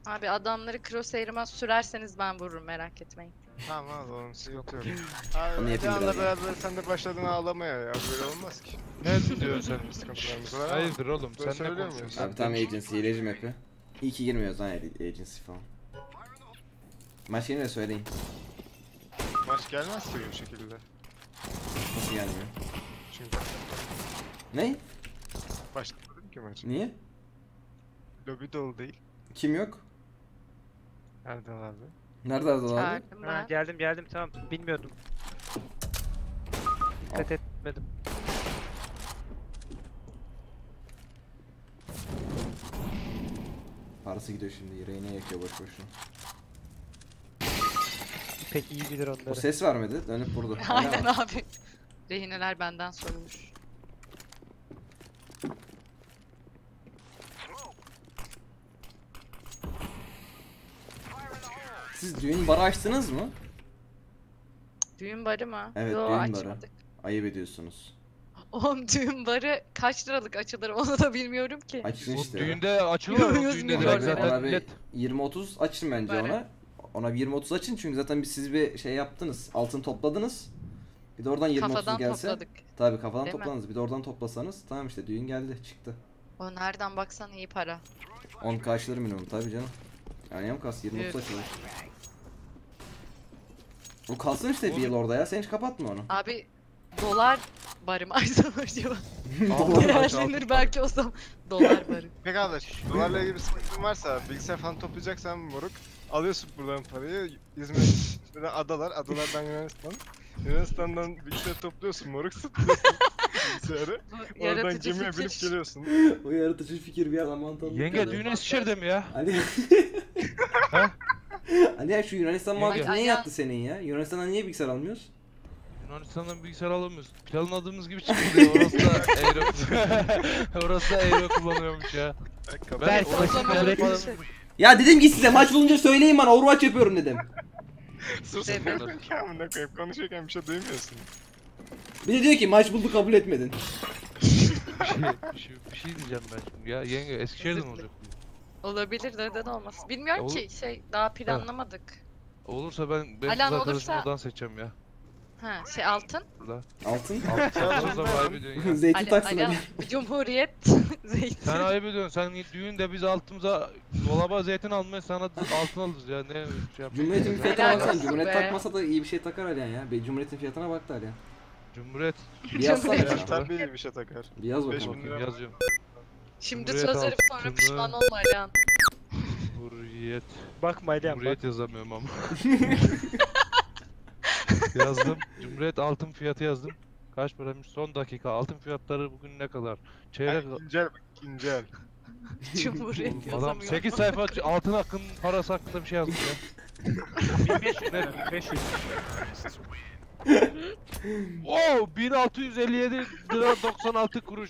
Abi adamları crosshair'ıma sürerseniz ben vururum, merak etmeyin. Tamam abi onun sıkıntı yok. Onu Abi yapayım Can'la birazdan. beraber sen de başladın ağlamaya ya böyle olmaz ki. Ne diyorsun sen? Sıkıntılarımız var ama. Hayırdır oğlum Böyle sen ne söylüyor konuşuyorsun? muyuz? Abi tam agency, hileci map'i. İyi ki girmiyoruz lan agency falan. Maç gelince söyleyin. Maç gelmez ki bu şekilde. Nasıl gelmiyor? Çünkü Ne? başlamadım ki maç. Niye? Lobi dolu değil. Kim yok? Erdal abi. Nerede Erdal abi? Çağırdım Ha, ben. geldim tamam bilmiyordum. Dikkat etmedim. Parası gidiyor şimdi. Reyne yakıyor boş boşuna. Pek iyi bilir O onları. ses vermedi. Dönüp vurdu. Aynen abi. Rehineler benden sorulmuş. Siz düğün barı açtınız mı? Düğün barı mı? Evet, Yo, düğün barı. açmadık. Ayıp ediyorsunuz. Oğlum düğün barı kaç liralık açılır onu da bilmiyorum ki. Açın Bu işte. düğünde açılır mı? Yüz Düğünde milyon direkt lira. zaten Ona bir millet. 20-30 açın bence Barı. ona. Ona bir 20-30 açın çünkü zaten siz bir şey yaptınız. Altın topladınız. Bir de oradan 20-30 Kafadan gelse. topladık. Tabii kafadan Değil mi? topladınız. Bir de oradan toplasanız tamam işte düğün geldi çıktı. O nereden baksan iyi para. 10 karşıları minimum tabii canım. Yani yam kas 20-30 Evet. açılır. O kalsın işte bir yıl orada ya. Sen hiç kapatma onu. Abi dolar barı mı açsam acaba? Altın aç, Değerlenir altın belki o zaman. Dolar barı. Peki arkadaş, dolarla ilgili bir sıkıntın varsa bilgisayar falan toplayacaksan moruk alıyorsun buradan parayı İzmir'den adalardan Yunanistan. Yunanistan'dan bilgisayar topluyorsun moruk, sıkıyorsun bilgisayarı. Bu Oradan yaratıcı gemiye binip fikir. geliyorsun. O yaratıcı fikir bir adam mantıklı. Yenge düğün Eskişehir'de mi ya? Ali. Ha? Ali ya şu Yunanistan Yenge. muhabbeti niye Ay, yattı senin ya? Yunanistan'dan niye bilgisayar almıyoruz? Yunanistan'dan bilgisayar alamıyoruz. Planladığımız gibi çıkmıyor. Orası da euro. Orası da euro kullanıyormuş ya. Belki orası kabul falan- etmez. Ya dedim ki size maç bulunca söyleyin bana Overwatch yapıyorum dedim. Sus Dedim. amına koyayım, konuşurken bir şey duymuyorsun. Bir de diyor ki maç buldu kabul etmedin. Bir şey diyeceğim ben şimdi ya. Yenge Eskişehir'de mi olacak? Olabilir, neden olmasın. Bilmiyorum Olur. ki daha planlamadık. Olursa benim kız Alan arkadaşımı olursa- oradan seçeceğim ya. Ha altın. Burada. Altın. Altın da ayıp ediyorsun ya. Zeytin taksın Ala, Ali. Cumhuriyet zeytin. Sen ayıp ediyorsun. Sen düğünde biz altımıza dolaba zeytin almaya sana altın alırız ya. Ne şey yap. Cumhuriyet'in fiyatına Helal baksana. olsun Cumhuriyet be. takmasa da iyi bir şey takar Alihan ya. Cumhuriyet'in fiyatına bak da Alihan. Cumhuriyet. Bir yazsana Cumhuriyet. ya. Tabii iyi bir şey takar. Bir yaz 5.000 bakalım. lira. Yazıyorum. Şimdi Cumhuriyet söz verip sonra altını- pişman olma Alihan. Cumhuriyet. Bakma Alihan bak. Cumhuriyet yazamıyorum ama. Yazdım. Cumhuriyet altın fiyatı yazdım. Kaç paraymış? Son dakika. Altın fiyatları bugün ne kadar? Çeyrek... İncel bak, incel. Cumhuriyet Adam yazamıyor. 8 sayfa altın hakkın parası hakkında bir şey yazmış ya. 1500 lira 1500. Oo 1657 lira 96 kuruş.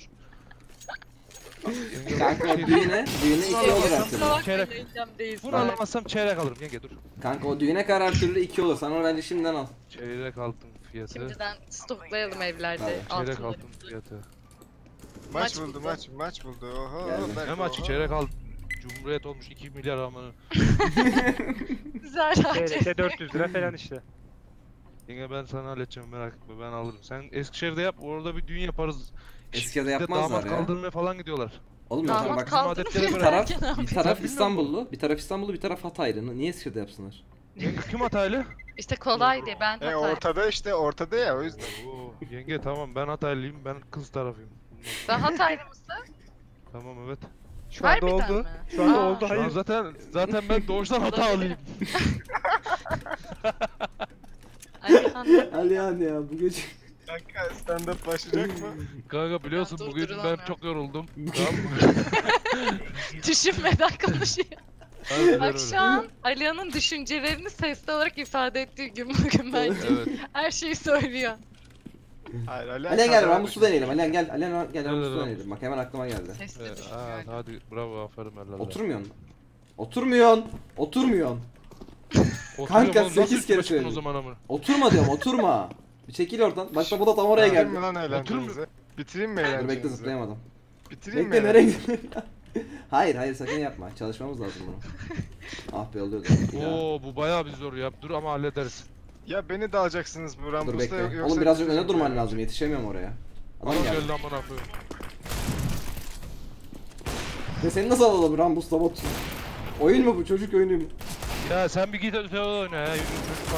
Kanka o düğüne 2 olur her türlü. Kusura bakmayın, Çeyrek. heyecan değil. Bunu alamazsam çeyrek alırım yenge dur. Kanka o düğüne kadar her türlü 2 olur. Sen onu bence şimdiden al. Çeyrek altın fiyatı. Şimdiden stoklayalım evlerde Tabii, Çeyrek altınları. altın fiyatı. Maç Maç buldu buldu. maç buldu. Oho. Geldi. Berk, Ne maçı oho. çeyrek altın. Cumhuriyet olmuş 2 milyar amanı. Güzel TRT 400 lira falan işte. Yenge ben sana halledeceğim merak etme ben alırım. Sen Eskişehir'de yap orada bir düğün yaparız. Eskişehir'de Bir de yapmazlar damat ya. kaldırmaya falan gidiyorlar. Oğlum ya Damat bak kaldırmıyor adetlere göre- derken bir abi. taraf Bilmiyorum. İstanbullu, bir taraf Hataylı. Niye Eskişehir'de yapsınlar? Yenge kim Hataylı? İşte kolay diye ben Hatay. Ortada işte ortada ya o yüzden. Oo, yenge tamam ben Hataylıyım ben kız tarafıyım. Ben Hataylı mısın? Tamam evet. Şu anda Harbiden oldu. mi? Şu anda Aa. oldu Şu an hayır. zaten ben doğuştan Hataylıyım. Alihan Alihan ya bu gece. Kanka stand up başlayacak mı? Kanka biliyorsun Ya, bugün ben durdurulamıyorum. çok yoruldum. Tamam mı? düşünmeden konuşuyor. Harbiden Bak öyle. şu an Alihan'ın düşüncelerini sesli olarak ifade ettiği gün bugün bence. Evet. Her şeyi söylüyor. Hayır Ali. Alihan gel Ramus'u deneyelim. Alihan gel. Alihan gel Ramus'u Ramus? deneyelim. Bak hemen aklıma geldi. Sesli Evet, düşünüyor. hadi bravo aferin helal. Oturmuyorsun. Oturmuyorsun. Oturmuyorsun. Oturuyorum Kanka, oğlum, nasıl 8 kere üstüme çıktın söyledim. o zaman ama. Oturma diyorum oturma. Bir çekil oradan. Bak da bu da tam oraya Bitireyim geldi. mi lan eğlencenizi? Bitireyim mi Dur bekle eğlencenizi? zıplayamadım. Bitireyim mi Bekle nereye eğlencenizi? gidiyorsun? Hayır sakın yapma. Çalışmamız lazım bunu. Ah be oluyordu. Oo bu bayağı bir zor ya. Dur ama hallederiz. Ya beni de alacaksınız bu Dur Rambus'ta bekle. yoksa... Oğlum birazcık öne durman lazım. Yetişemiyorum oraya. Adam Adam geldi. geldi amına koyayım. Ve seni nasıl alalım Rambus'la bot? Oyun mu bu? Çocuk oyunu mu? Ya sen bir git öte oyna ya. Yürü çocuk var.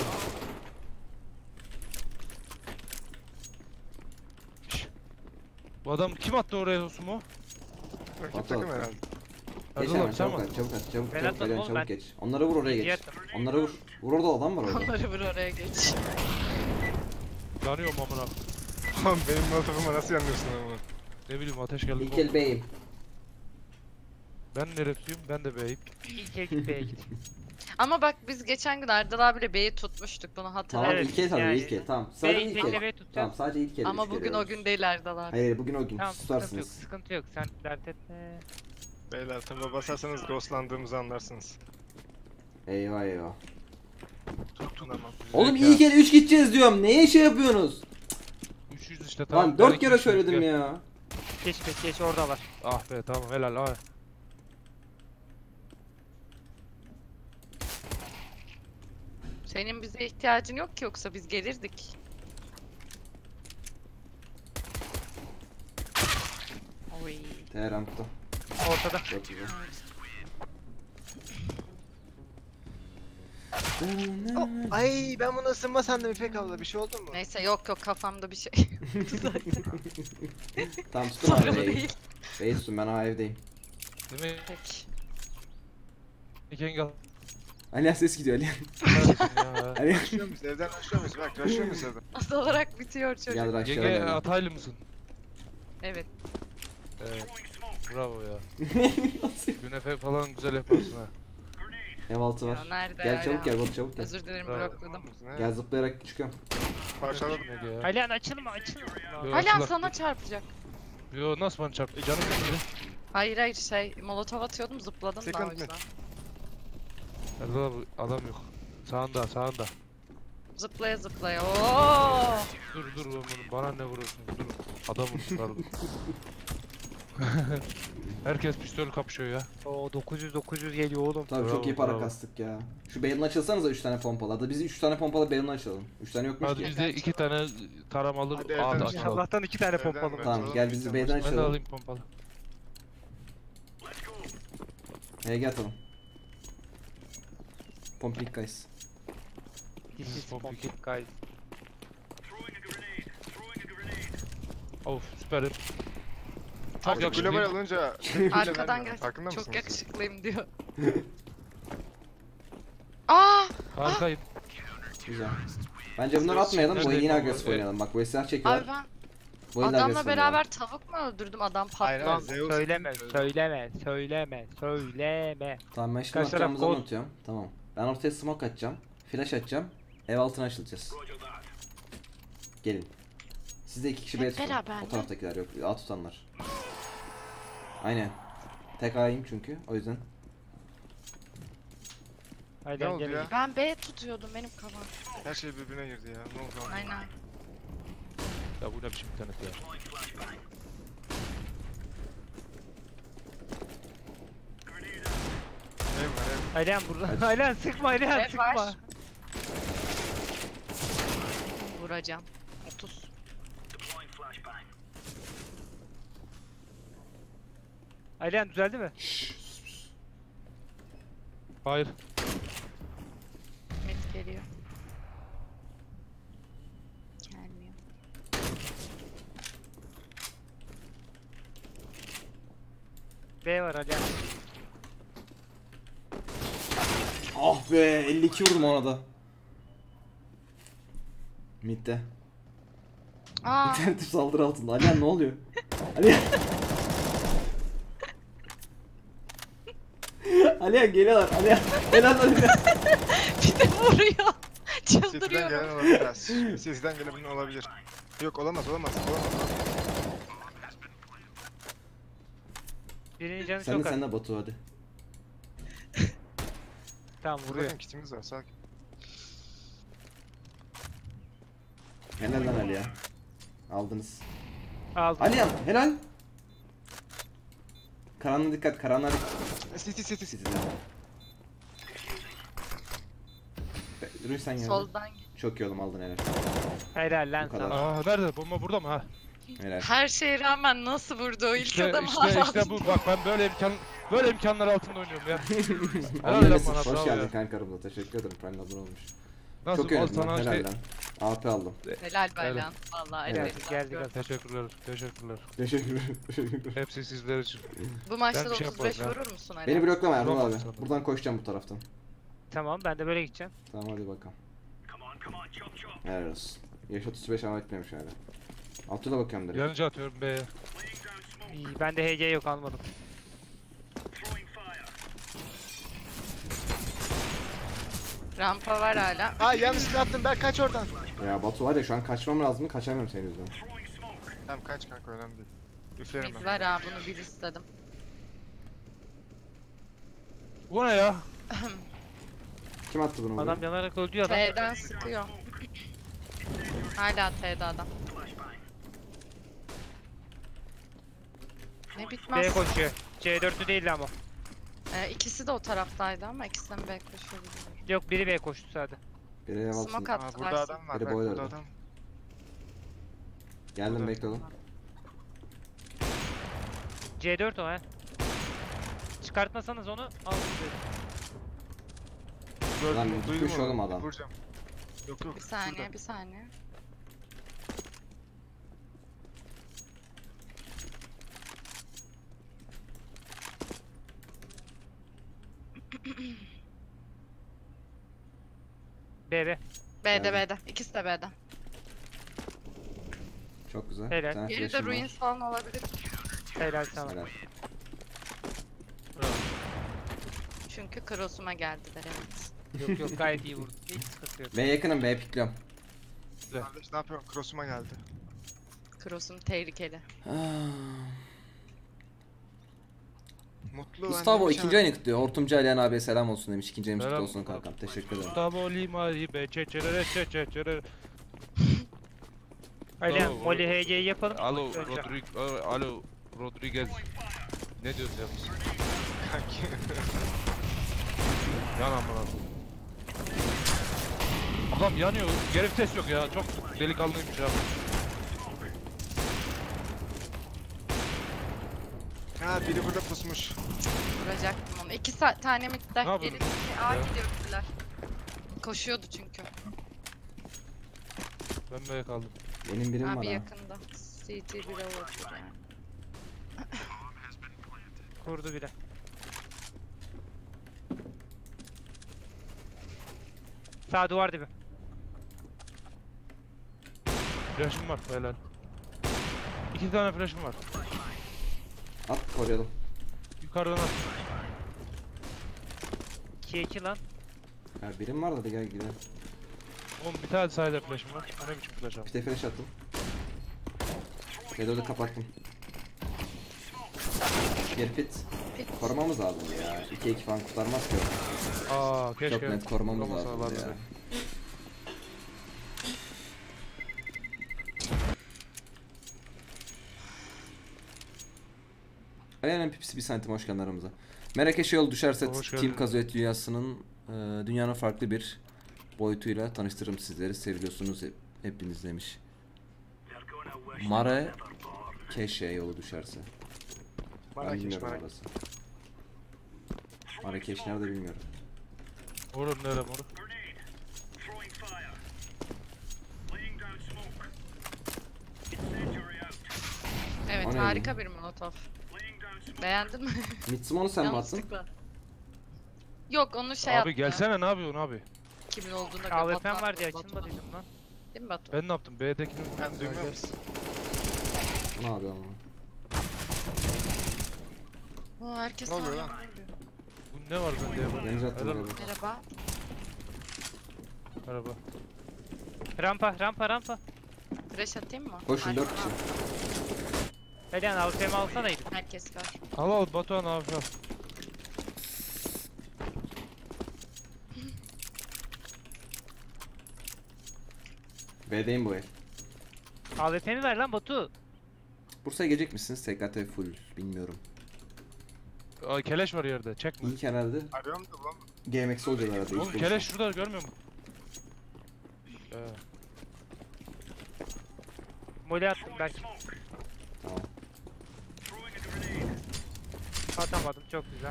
Şşş. Bu adam kim attı oraya sumu? Rakip takım herhalde. Geç Erdal hemen abi sen çabuk mi? at, çabuk at, çabuk Ben çabuk atmadım Eren, oğlum, çabuk ben. geç. Onları vur oraya İyi geç. attım. Onları vur. Vur orada adam var orada. Onları vur oraya geç. Yanıyorum amına. Oğlum benim molotofuma nasıl yanıyorsun ama? Ne bileyim ateş geldi. İlk el beyim. Ben neresiyim? Ben de beyim. İlk ekip B'ye git. Ama bak biz geçen gün Erdal abiyle B'yi tutmuştuk bunu hatırla. Tamam Evet, ilk el tabii yani. ilk el. Tamam. Sadece B'yi ilk tekle el. B'ye tutacağım. Tamam sadece ilk el. Ama üç kere bugün o yiyoruz. gün değil Erdal abi. Hayır bugün o gün. Tamam sıkıntı yok, Susarsınız. sıkıntı yok. Sen dert etme. Beyler taba basarsanız ghostlandığımızı anlarsınız. Eyvah eyvah. Tamam. Oğlum ilk el 3 gideceğiz diyorum. Neye şey yapıyorsunuz? 300 işte tamam. Lan 4 belki kere 300 söyledim gel. ya. Geç orada var. Ah be tamam helal abi. Senin bize ihtiyacın yok ki yoksa biz gelirdik. Oy. Tehran'da. Ortada. Çok güzel. Ay ben bunu ısınma sandım İpek abla bir şey oldu mu? Neyse yok kafamda bir şey. Tamam tuttum abi Sorun B'yi. değil. B'yi tuttum ben evdeyim. Değil mi? Peki. İken gel. Alihan ses gidiyor Alihan. Neredesin ya? Alihan. Rushlıyor muyuz? Evden rushlıyor muyuz? Bak rushlıyor muyuz evden? Asıl olarak bitiyor çocuk. Gel Raşşar'a Yenge gel. Ataylı mısın? Evet. Evet. Bravo ya. Nasıl? Günefe falan güzel yaparsın ha. Ev altı Ya var. nerede Gel ya? çabuk gel bak çabuk gel. Özür dilerim Bravo. blokladım. Gel zıplayarak çıkıyorum. Parçaladım. Yenge ya. Alihan açılma. Yo, Hala açılak. sana çarpacak. Yo nasıl bana çarptı? Canım gitti. Hayır şey molotov atıyordum zıpladım da o Second yüzden. Erdal abi adam yok. Sağında. Zıplaya zıplaya. Oo! Dur oğlum bana ne vuruyorsun? Dur. Adam pardon. Herkes pistol kapışıyor ya. Oo 900 geliyor oğlum. Tabii Bravo, çok iyi para bravo. kastık ya. Şu Baron'u açılsanıza 3 tane pompalı. Hadi biz 3 tane pompalı Baron'u açalım. 3 tane yokmuş Hadi ki. biz de 2 tane taramalı Hadi ağda efendim. açalım. Allah'tan 2 tane Evden pompalı mi? var. Tamam gel bizi B'den Ben de açalım. alayım pompalı. HG atalım. Pompik guys. This is Pompik. pompik guys. Of süperim. Çok Artık global yakışıklıyım. olunca... Arkadan gel. Farkında Çok mısınız? yakışıklıyım diyor. Aa! Harikayım. Güzel. Bence bunları atmayalım. Bu Nerede yine bu? agresif Evet. oynayalım. Bak bu silah çekiyorlar. Abi ben Bu yine adamla agresif beraber oynayalım. tavuk mu öldürdüm? Adam Hayır, patladı. Lan Zeus- söyleme. Tamam ben şimdi Kaç taraf atacağımızı gol? anlatıyorum. Tamam. Ben ortaya smoke atacağım. Flash atacağım. Ev altına açılacağız. Gelin. Siz de 2 kişi Hep B tutun. beraber O mi? taraftakiler yok. A tutanlar. Aynen. Tek A'yım çünkü. O yüzden. Ne Alihan oldu gel. ya? Ben B tutuyordum benim kafam. Her şey birbirine girdi ya. Ne oldu? Aynen. Ya bu ne biçim internet ya. Ev var ev. Alihan burada. Alihan sıkma Alihan Ne sıkma. var? Vuracağım. 30. Alihan düzeldi mi? Hayır. Met geliyor. Gelmiyor. B var Alihan. Ah be 52 vurdum ona da. Mid'de. Aa! İnternetim saldırı altında. Alihan ne oluyor? Alihan. Alihan geliyorlar. Alihan. Helal Alihan. Bir de vuruyor. Sesiden Çıldırıyorum. gelen olabilir ha. Sesiden gelen olabilir. Yok olamaz. Birinin canı Sen çok de az. sen de Batu hadi. Tamam vuruyor. Vuruyor. Kitimiz var sakin. Helal lan Alihan. Aldınız. Aldım. Alihan helal. karanlığa dikkat, karanlığa City. dikkat. Ruin sen geldin. Soldan git. Çok iyi oğlum, aldın helal. Helal lan Bu kadar. sana. Aa nerede? Bomba burada mı ha? Helal. Her şeye rağmen nasıl vurdu o ilk İşte, adam işte bu. Bak ben böyle imkanlar altında oynuyorum ya. Helal Annesin, lan bana, hoş bravo geldin ya. kanka aramıza. Teşekkür ederim. Prime abone olmuş. Nasıl Çok iyi al oynadın sana lan, helal şey... lan. AP aldım. Helal Baylan. Vallahi Evet. evet. Geldi. Teşekkürler. Teşekkür ederim. Hepsi sizler için. Bu maçta Ben da bir şey 35 yaparım vurur musun Ali? Beni bloklama Erdoğan Tamam, abi. tamam. Buradan koşacağım bu taraftan. Tamam ben de böyle gideceğim. Tamam hadi bakalım. Helal olsun. Yaş 35 ama etmemiş hala. Altıda bakıyorum direkt. Yanıcı atıyorum B'ye. İyi, ben de HG yok almadım. Rampa var hala. Aa yanlışlıkla attım, ben kaç oradan. Ya Batu var ya, şu an kaçmam lazım, kaçamıyorum senin yüzünden. Tamam kaç kanka, önemli değil. Üflerim Mid ben. var ha, bunu bir istedim. Bu ne ya? Kim attı bunu buraya? Adam yanarak öldü ya adam. T'den sıkıyor. Hala T'de adam. Ne B bitmez. koşuyor. C4'lü değildi ama. İkisi de o taraftaydı ama ikisinden B koşuyor. Yok biri B koştu sadece. Biri ev altında. Smoke Aa, attılar. burada adam var, Biri bak boiler'da. burada adam. Geldim, Burada. bekle oğlum. C4 o he. Çıkartmasanız onu al size. Lan Gördüm, tutmuş duydum oğlum onu. adam. Vuracağım. Yok Bir saniye, şurada. bir saniye. B. B'de Geldim. B'de. İkisi de B'de. Çok güzel. Helal. Bir tane Biri de flash'im var. Ruins falan olabilir. Helal sana. Helal. Çünkü cross'uma geldiler evet. Yok yok gayet iyi vurdu. Hiç sıkıntı yok. B yakınım, B pikliyorum. Kardeş ne yapıyorsun? Cross'uma geldi. Cross'um tehlikeli. Mutlu Gustavo annem ikinci ayını kutluyor. Hortumcu Alihan abiye selam olsun demiş. İkinci ayımız kutlu Selam. olsun kankam. Teşekkür ederim. Gustavo Lima'yı be çeçerere. Alihan Tamam, Molly HG'yi yapalım. Alo Önce. Rodriguez. Ne diyorsun ya? kanki. Yan amına. Adam yanıyor. Geri vites yok ya. Çok delikanlıymış ya. Ha biri burada pusmuş. Vuracaktım onu. İki tane midde. Ne yapıyorsun? Elindeki A Ya. gidiyor bizler. Koşuyordu çünkü. Ben B'ye kaldım. Benim birim var Abi ha. yakında. CT bile olabilir yani. Kurdu bile. Sağ duvar dibi. Flash'ım var helal. 2 tane flash'ım var. At koruyalım. Yukarıdan at. 2-2 lan. Ya birim var da, hadi gel gidelim. Oğlum bir tane side flash'ım var. O ne biçim flash abi? Pite flash attım. B4'ü kapattım. Bir pit. Korumamız lazım ya. 2-2 falan kurtarmaz ki. Aa keşke. Çok net korumamız lazım Koramasalardı ya. be. Alihan'ın pipisi 1 santim, hoş geldin aramıza. Merak yol düşerse Hoş Team geldin. Kazuet dünyasının dünyanın farklı bir boyutuyla tanıştırırım sizleri. Seviyorsunuz hepiniz demiş. Mare Keşe yolu düşerse. Ben Marrakeş, bilmiyorum Marrakeş. orası. Marrakeş nerede bilmiyorum. Moruk nere moruk? Evet O ne harika bir molotof. Beğendin mi? Mitsumo'nu sen mi attın? Yanlışlıkla. Yok onu şey Abi yaptı. gelsene ne yapıyorsun abi? Kimin olduğunu AWP'm var diye açılmadıydım lan. Değil mi Batu? Ben ne yaptım? B'dekini Ben duymuyor musun? Ne yapıyor ama? Aa, herkes Ne oluyor sana lan? yapıyor. Bu ne var bende ya? Deniz attım Helal. oraya. Merhaba. Merhaba. Rampa. Flash atayım mı? Koşun Harika. 4 kişi. Alihan AWP'mi alsana iyi. Herkes var. Al Batuhan abi al. B'deyim bu el. AWP'mi ver lan Batu. Bursa'ya gelecek misiniz? TKT full bilmiyorum. Aa, keleş var yerde. Çekme. İlk herhalde Arıyorum da bulamıyorum. GMX olacak herhalde. Oğlum ilk keleş şurada görmüyor musun? Mole attım belki. Tamam. Atamadım çok güzel.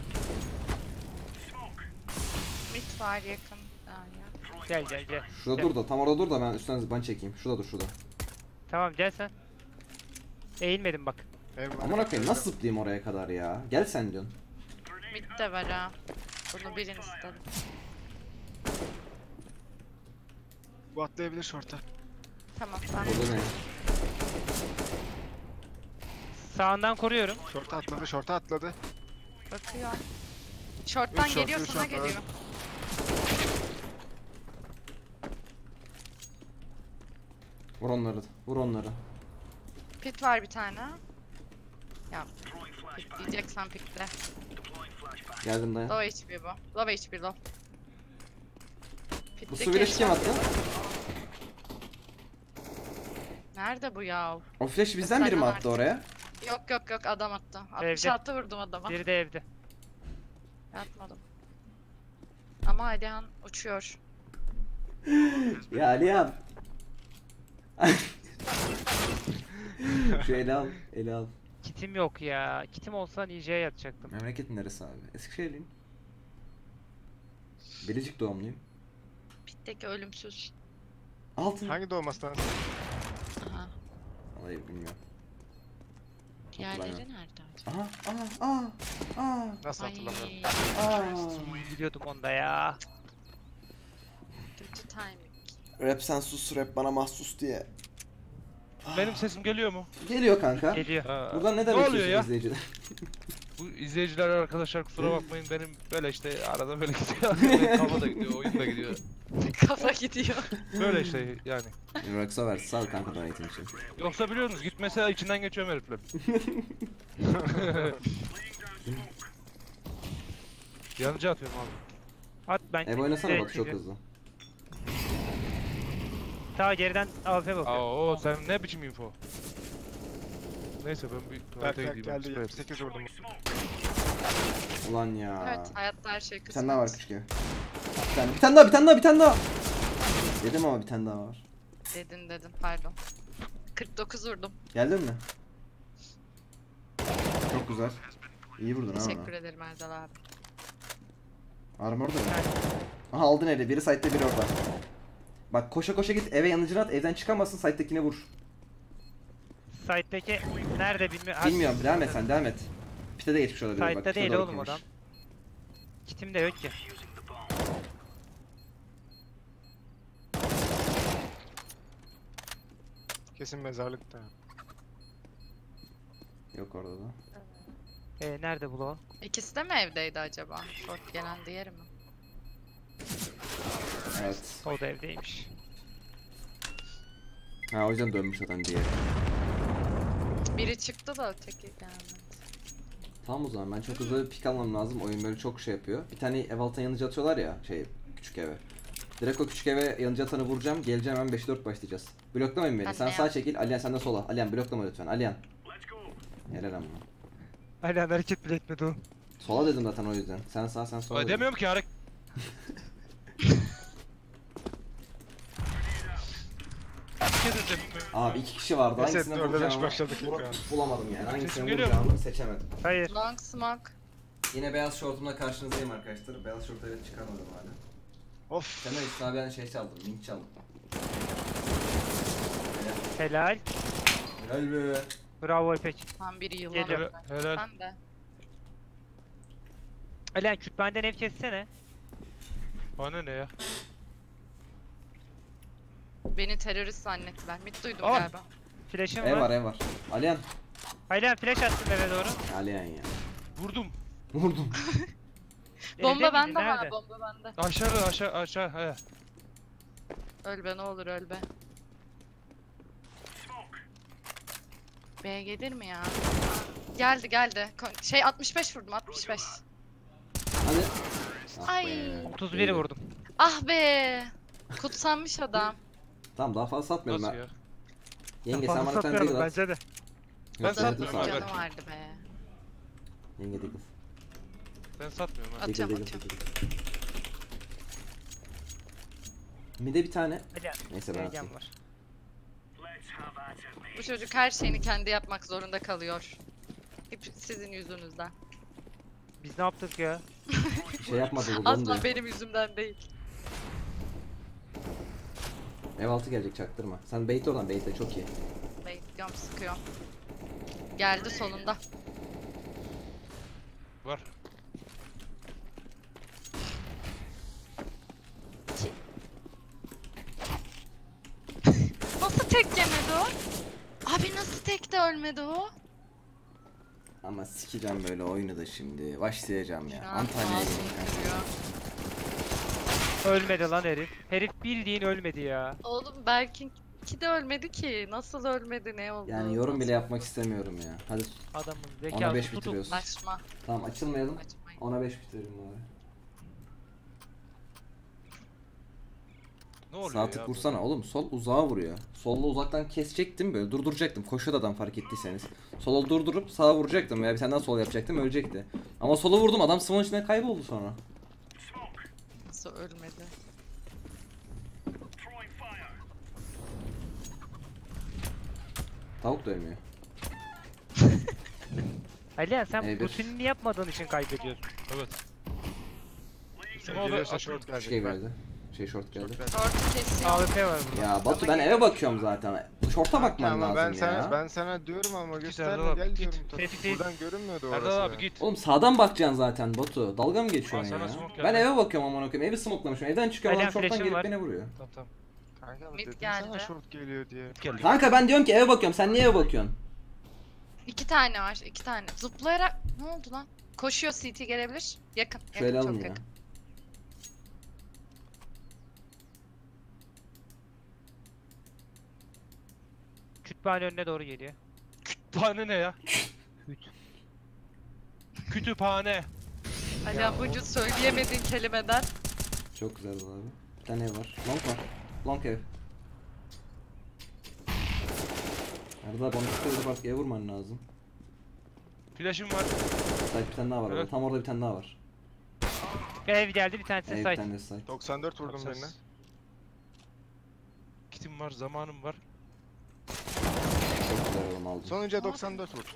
Mid var yakın. Ya. Gel. Şurada dur da tam orada dur da ben üstten ben çekeyim. Şurada dur şurada. Tamam gel sen. Eğilmedim bak. Eyvallah. Aman akıyım nasıl zıplayayım oraya kadar ya? Gel sen diyorsun. Mid de var ha. Bunu birini istedim. Bu atlayabilir şorta. Tamam ben Orada ne? Sağından koruyorum. Şorta atladı. bakıyorum. Short'tan Üç short, geliyor üç sana short, geliyor. Vur onları. Vur onları. Pit var bir tane. Ya pit diyeceksen pitle. Geldim dayan. Low HP bu. Low HP low. Bu Pitteki su birleşi kim attı? Nerede bu ya? O flash bizden biri mi Senden attı artık. oraya? Yok adam attı. Evde. 66 vurdum adama. Biri de evde. Atmadım. Ama Alihan uçuyor. Ya Alihan. Şu eli al. Eli al. Kitim yok ya. Kitim olsa Ninja'ya yatacaktım. Memleketin neresi abi? Eskişehirliyim. Bilecik doğumluyum. Pitteki ölümsüz. Altın. Hangi doğmastan? Aha. Vallahi bilmiyorum. Diğerleri Hatırlamıyorum. nerede acaba? Aa. Nasıl Ay, hatırlamıyorum. Biliyordum onda ya. kötü timing. Rap sen sus rap bana mahsus diye. Benim sesim geliyor mu? Geliyor kanka. Geliyor. Buradan ne demek Ne oluyor istiyorsun ya? izleyiciler? Bu izleyiciler arkadaşlar kusura bakmayın benim böyle işte arada böyle gidiyor. Benim kafa da gidiyor, oyun da gidiyor. Kafa gidiyor. Böyle işte yani. Rox'a ver sağ ol kanka donate'in için. Yoksa biliyorsunuz gitmese içinden geçiyorum herifler. Yanıcı atıyorum abi. At ben. Ev oynasana Evet, bak çok gidiyor. hızlı. Ta geriden AWP Aa bakıyor. o sen ne biçim info? Neyse ben bir tuvalete Berk gideyim. geldi Evet. 78 vurdum. Ulan ya. Evet hayatta her şey Bir kısmet. tane daha var küçük ev. Bir tane daha. Dedim ama bir tane daha var. Dedin pardon. 49 vurdum. Geldin mi? Çok güzel. İyi vurdun ha Teşekkür ona. ederim Erdal abi. Armor da mı? Aha aldın eli. Biri site'de biri orada. Bak koşa koşa git eve yanıcını at evden çıkamazsın site'dekine vur. Site'deki nerede bilmiyorum. Bilmiyorum devam et sen devam et. Pite de geçmiş olabilir bak. Site'da pite değil doğru oğlum gitmiş. adam. Kitim de yok ki. Kesin mezarlıkta. Yok orada da. Nerede bu lan? İkisi de mi evdeydi acaba? Short gelen diğeri mi? Evet. O da evdeymiş. Ha o yüzden dönmüş zaten diye. Biri çıktı da öteki gelmedi. Tamam o zaman ben çok hızlı pik almam lazım. Oyun böyle çok şey yapıyor. Bir tane ev altına yanıcı atıyorlar ya küçük eve. Direkt o küçük eve yanıcı atanı vuracağım. Geleceğim hemen 5-4 başlayacağız. Bloklamayın beni. Ben Sen de sağa yap. çekil. Alihan sen de sola. Alihan bloklama lütfen. Alihan. Helal ama. Hala hareket bile etmedi o. Sola dedim zaten o yüzden. Sen sağ sen sola. Ay, dedim. demiyorum ki hareket. Abi 2 kişi vardı. Neyse, Hangisine 4'e 5 vuracağımı başladık ilk round. bulamadım yani. Hangisine Sesim geliyor vuracağımı seçemedim. Hayır. Long smoke. Yine beyaz şortumla karşınızdayım arkadaşlar. Beyaz şort evet çıkarmadım hala. Of. Sen de İsmail ben şey çaldım. Link çaldım. Helal. Helal be. Bravo İpek. Tam biri yılan. Geliyor. oldu. Helal. Ben de. Alihan kütüphaneden ev kessene. Bana ne ya? Beni terörist zannettiler. Mid duydum Al. galiba. Flash'ım Ev var. var ev var. Alihan. Alihan flash attım eve doğru. Alihan ya. Vurdum. Vurdum. Bomba Evde bende miydi? var. Nerede? Bomba bende. Aşağı he. Öl be ne olur öl be. B gelir mi ya? Geldi. Şey 65 vurdum 65. Hadi. Ah Ay. be. 31'i vurdum. Ah be. Kutsanmış adam. Tamam daha fazla satmıyorum Nasıl ben. ya? Yenge Fazla sen bana bir tane satmıyorum deagle at. bence de. Ben Yok, satmıyorum deagle abi. sağ ol. Canı vardı be. Yenge deagle. Ben satmıyorum ha. Atıyorum, Değil, değil, atıyorum. değil, değil. Mide bir tane. Hadi. Neyse ben Heyecan atayım. var. Bu çocuk her şeyini kendi yapmak zorunda kalıyor. Hep sizin yüzünüzden. Biz ne yaptık ya? Bir şey yapmadı bu Asla diyor. benim yüzümden değil. Ev altı gelecek çaktırma. Sen bait oradan baitle çok iyi. Bekliyorum, sıkıyorum. Geldi sonunda. Var. Nasıl tek yemedi o? Abi nasıl tek de ölmedi o? Ama sikeceğim böyle oyunu da şimdi. Başlayacağım Şu ya. an Antalya'ya ağzını gideceğim. kırıyor. Ölmedi lan herif. Herif bildiğin ölmedi ya. Oğlum Berk'inki de ölmedi ki. Nasıl ölmedi, ne oldu? Yani yorum bile Nasıl- yapmak istemiyorum ya. Hadi Adamın ona zekası 5 tutup. bitiriyoruz. Saçma. Tamam açılmayalım. Açmayın. Ona 5 bitirelim bari. Ne oluyor Sağ ya? tık vursana oğlum. Sol uzağa vuruyor. Solla uzaktan kesecektim böyle durduracaktım. Koşuyordu adam fark ettiyseniz. Sola durdurup sağa vuracaktım veya bir tane daha sol yapacaktım ölecekti. Ama sola vurdum adam smoke'un içine kayboldu sonra. Nasıl ölmedi? Tavuk da ölmüyor. Alihan sen E1. rutinini yapmadığın için kaybediyorsun. Evet. Sen Ama geliyorsa da- short gelecek. Şey geldi. Şey short geldi. Short kesiyor. AWP var burada. Ya Batu ben eve bakıyorum zaten. Short'a bakman Ama lazım ben ya. sana diyorum ama Git gösterme Erdal abi, gel git. diyorum. Tehdit değil. Buradan görünmüyordu Erdal orası. abi git. Oğlum sağdan bakacaksın zaten Batu. Dalga mı geçiyorsun Al sana ya? smoke Ben geldi. eve bakıyorum amına koyayım. Evi smokelamışım. Evden çıkıyorum adam Aynen, short'tan flash'im gelip var. beni vuruyor. Tamam tamam. Kanka Mid dedim geldi. sana short geliyor diye. Gel. Kanka ben diyorum ki eve bakıyorum. Sen niye eve bakıyorsun? 2 tane var, 2 tane. Zıplayarak ne oldu lan? Koşuyor, CT gelebilir. Yakın, Şöyle yakın, alın çok ya. yakın. Kütüphane önüne doğru geliyor. Kütüphane ne ya? Kütüphane. Alihan Bucu söyleyemediğin kelimeden. Çok güzel bu abi. Bir tane ev var. Long var. Long ev. Arada bana çıkıyor artık ev vurman lazım. Flash'ım var. Site bir tane daha var orada. Evet. Tam orada bir tane daha var. Ev geldi bir tanesi Ev bir site. tane de site. 94 vurdum Ses. birine. Kitim var, zamanım var. Çok güzel oğlum aldım. Sonunca 94 vur.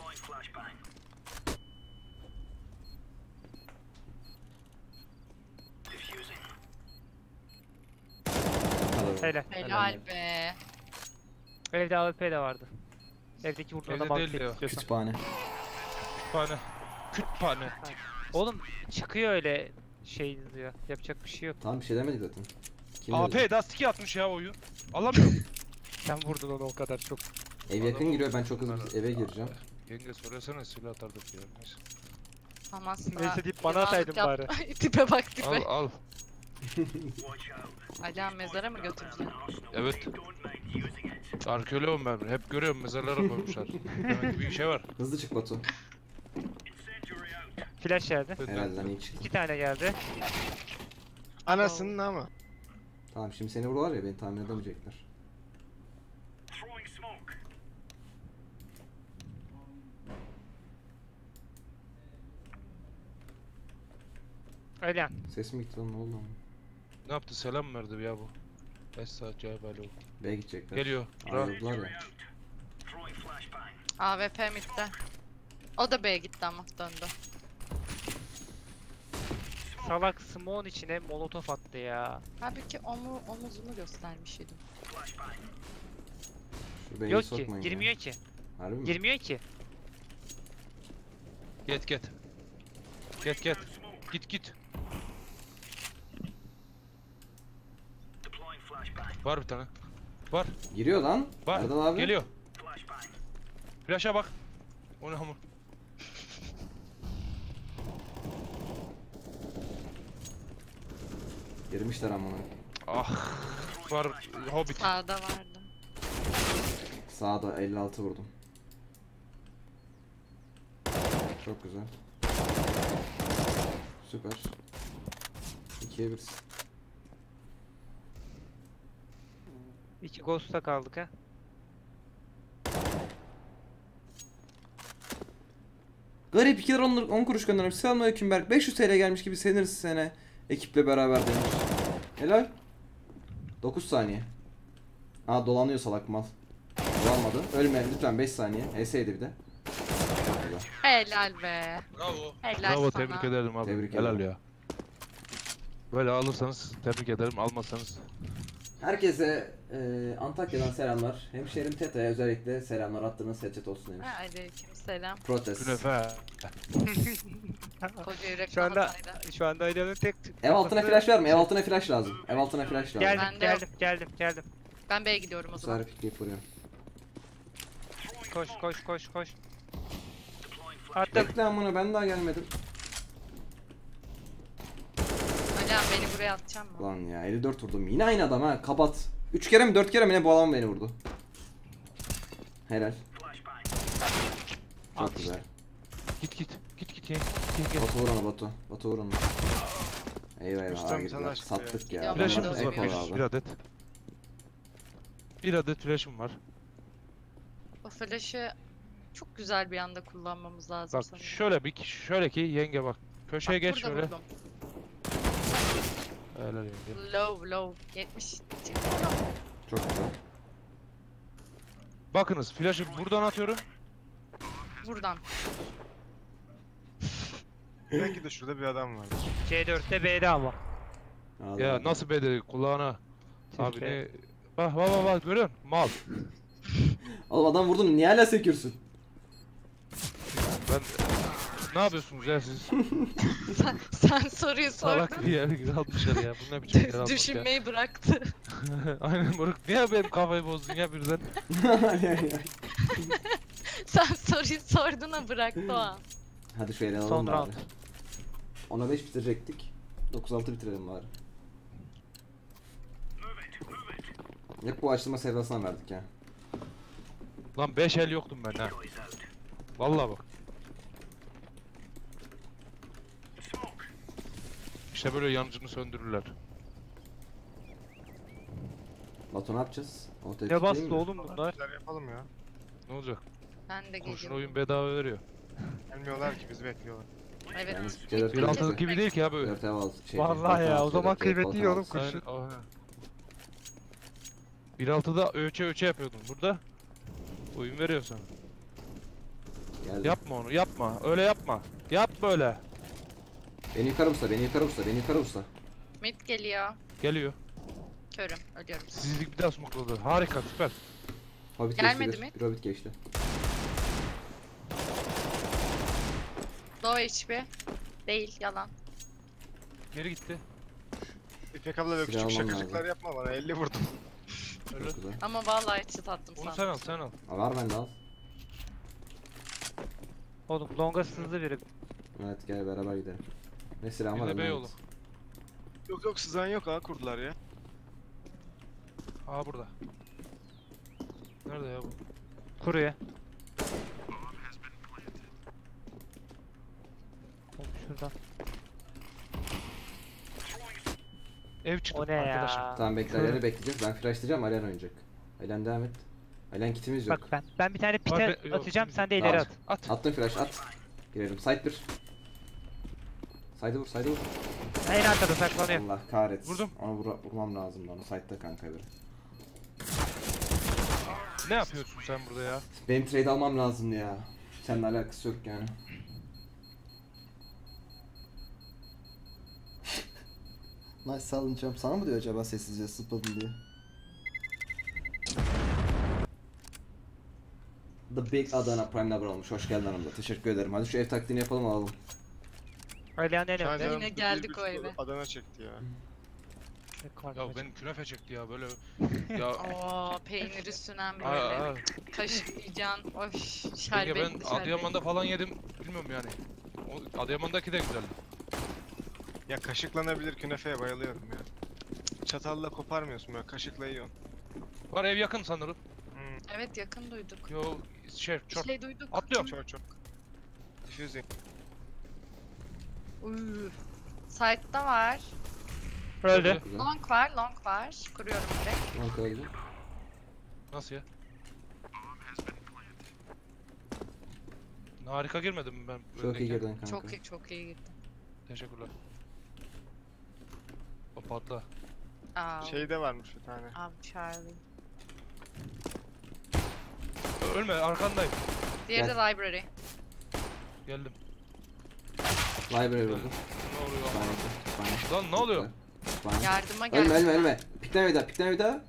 Kadar. Helal. Helal be. Evde AWP de vardı. Evdeki vurduğuna Evde da bak değil diyor. istiyorsan. Kütüphane. Kütüphane. Kütüphane. Oğlum çıkıyor öyle şey diyor. Yapacak bir şey yok. Tamam bir şey demedik zaten. Kim AP dedi? Dust 2 atmış ya oyun. Alamıyorum. Sen vurdun onu o kadar çok. Ev yakın Adamı- giriyor ben çok hızlı eve gireceğim. Yenge soruyorsan silah atardık ya. Neyse. Amasla. Neyse deyip bana yılanlık ataydın yap- bari. Tipe bak tipe. Al al. Alihan mezara mı götürdün? Evet. Arkeoloğum ben. Hep görüyorum mezarlara koymuşlar. Demek ki bir şey var. Hızlı çık Batu. Flash geldi. Herhalde lan iyi çıktı. 2 tane geldi. Anasının ama. Tamam şimdi seni vururlar ya beni tahmin edemeyecekler. Alihan. Ses mi gitti lan ne oldu lan? Ne yaptı? Selam mı verdi ya bu? Esra Cebelo. B'ye gidecekler. Geliyor. Ra. Ayrıldılar ya. AWP midde. O da B'ye gitti ama döndü. Salak smoke'un içine molotof attı ya. Halbuki omuzunu göstermiş idim. Şu B'yi Yok ki. sokmayın ya. Girmiyor ki. Harbi mi? Girmiyor ki. Get get. Get get. Git git. Var bir tane. Var. Giriyor lan. Var. Erdal abi. Geliyor. Flash'a bak. O ne hamur? Girmişler amına. Ah. Var. Hobbit. Sağda vardı. Sağda 56 vurdum. Çok güzel. Süper. 2'ye 1. 2 ghost'ta kaldık ha. Garip 2 lira 10 kuruş göndermiş. Selamünaleyküm Berk. 500 TL gelmiş gibi seviniriz sene. Ekiple beraber demiş. Helal. 9 saniye. Aa dolanıyor salak mal. Dolanmadı. Ölme lütfen 5 saniye. HS'ydi bir de. Çok güzel. Helal be. Bravo. Helal Bravo sana. tebrik ederim abi. Tebrik Helal ederim. ya. Böyle alırsanız tebrik ederim. Almazsanız Herkese Antakya'dan selamlar. Hemşerim Teta'ya özellikle selamlar. Attığınız headset olsun demiş. Aleykümselam. Protest. künefe. Koca yürekli Şu anda hatayla. şu anda Alia'nın tek Ev altına flash var mı? Ev altına flash lazım. Ev altına flash lazım. Geldim, Bende yok. geldim. Ben B'ye gidiyorum o Bu zaman. sefer pikleyip vuruyor. Koş. Attım. Bekle amına ben daha gelmedim. Alihan beni buraya atacağım mı? Lan ya 54 vurdum. Yine aynı adam ha. Kapat. 3 kere mi 4 kere mi ne bu adam beni vurdu. Helal. Çok güzel. Git. Batu vur onu Batu. Batu vur onu. Eyvah Üstten bir eyvah. tane Abi, açtı sattık ya. ya. Adamlar Flash'ımız Flash'ımız var, eko var. abi. Bir adet. Bir adet flash'ım var. O flash'ı çok güzel bir anda kullanmamız lazım Bak sanırım. şöyle ki yenge bak. Köşeye Bak, geç burada şöyle. vurdum. Helal yenge. Low. 70. Çok güzel. Bakınız flash'ı buradan atıyorum. Buradan. Belki de şurada bir adam var. C4'te B'de ama. Hadi Ya hadi. nasıl bedeli kulağına. Abi Tüh be. ne. Bak görüyor musun? Mal. Oğlum adam vurdun niye hala sekiyorsun? Ben ne yapıyorsunuz ya siz? Sen soruyu Salak sordun. bir yer almışlar ya. Bu ne biçim yer almak ya? Düşünmeyi bıraktı. Aynen moruk. Niye benim kafayı bozdun ya birden? Sen soruyu sorduğuna bıraktı o an. Hadi şu ele alalım Son bari. round. Ona 5 bitirecektik. 9-6 bitirelim bari. Hep bu açtırma sevdasından verdik ya. Lan 5 el yoktum ben ha. Vallahi bak. İşte böyle yanıcını söndürürler. Batu ne yapacağız? Ortaya Ne tutayım bastı mı? oğlum bunlar? Şeyler yapalım ya. Ne olacak? Ben de Kurşun geliyorum. oyun bedava veriyor. Gelmiyorlar ki bizi bekliyorlar. Evet. Yani İlk C4 Bir altılık kez gibi değil ki ya böyle. 4 ev al. Şey, Vallahi ya, o zaman kıymetli yiyorum. Sen, Kurşun. 1.6'da ölçe yapıyordun. Burada oyun veriyor sana. Geldi. Yapma onu, yapma. Öyle yapma. Yap böyle. Beni yukarı usta. Mid geliyor. Geliyor. Körüm. Ölüyorum. Sizlik bir daha smokladı. Harika, süper. Hobbit Gelmedi geçti mi? bir hobbit geçti. Low HP. Değil. Yalan. Geri gitti. İpek abla böyle Silah küçük almam şakacıklar lazım. yapma bana 50 vurdum. Öyle. Çok güzel. Ama vallahi çıt attım Onu sana. sen al. Ha, var bende al. Oğlum longa sızdı biri. Evet gel beraber gidelim. Ne silahım Bir var de önden Beyoğlu. git. Yok sızan yok ha kurdular ya. Aa burada. Nerede ya bu? Kuruyor. Oğlum şuradan. Ev çıktı O ne arkadaşım. ya? Tamam bekle Alien'i bekleyeceğiz. Ben flashlayacağım Alien oynayacak. Alien devam et. Alien kitimiz yok. Bak ben bir tane Var pite be- yok, atacağım, bizim- sen de ileri Al. at. At. Attım flash at. Girelim. Side 1. Side'ı vur. En arkada saklanıyor. Allah kahretsin. Vurdum. Ona vurmam lazım onu. Side'da kanka bir. Ne yapıyorsun sen burada ya? Benim trade almam lazımdı ya. Seninle alakası yok yani. Nice salınacağım. Sana mı diyor acaba sessizce zıpladın diye? The Big Adana Prime Number olmuş. Hoş geldin hanımda. Teşekkür ederim. Hadi şu ev taktiğini yapalım alalım. Alihan en Şu an önde. canım Yine bir geldik güçlü o eve. Adana çekti ya. Ya benim künefe çekti ya böyle. Ya Oo peyniri sünen Aa, böyle. aa. Kaşıklayacaksın. Of Yenge şerbetli ben şerbetli. Adıyaman'da falan yedim. Bilmiyorum yani. O Adıyaman'daki de güzel. Ya kaşıklanabilir künefeye bayılıyorum ya. Çatalla koparmıyorsun böyle kaşıkla yiyorsun. Var ev yakın sanırım. Evet yakın duyduk. Yo Bir çok. şey duyduk. Atlıyorum. Çok. Diffusing. Site'da var. Öldü. Güzel. Long var. Kuruyorum direkt. Kanka öldü. Nasıl ya? Harika girmedim mi ben? Çok iyi öndeyken? girdin kanka. Çok iyi gitti. Teşekkürler. O patla. Aa, Şeyde varmış bir tane. abi Charlie. Ölme arkandayım. Diğeri de Gel. library. Geldim. Library vurdu. Ne oluyor? Kütüphane. Lan ne oluyor? Kütüphane. Yardıma geldi. Ölme ölme ölme. Pikleme bir daha, pikleme bir daha.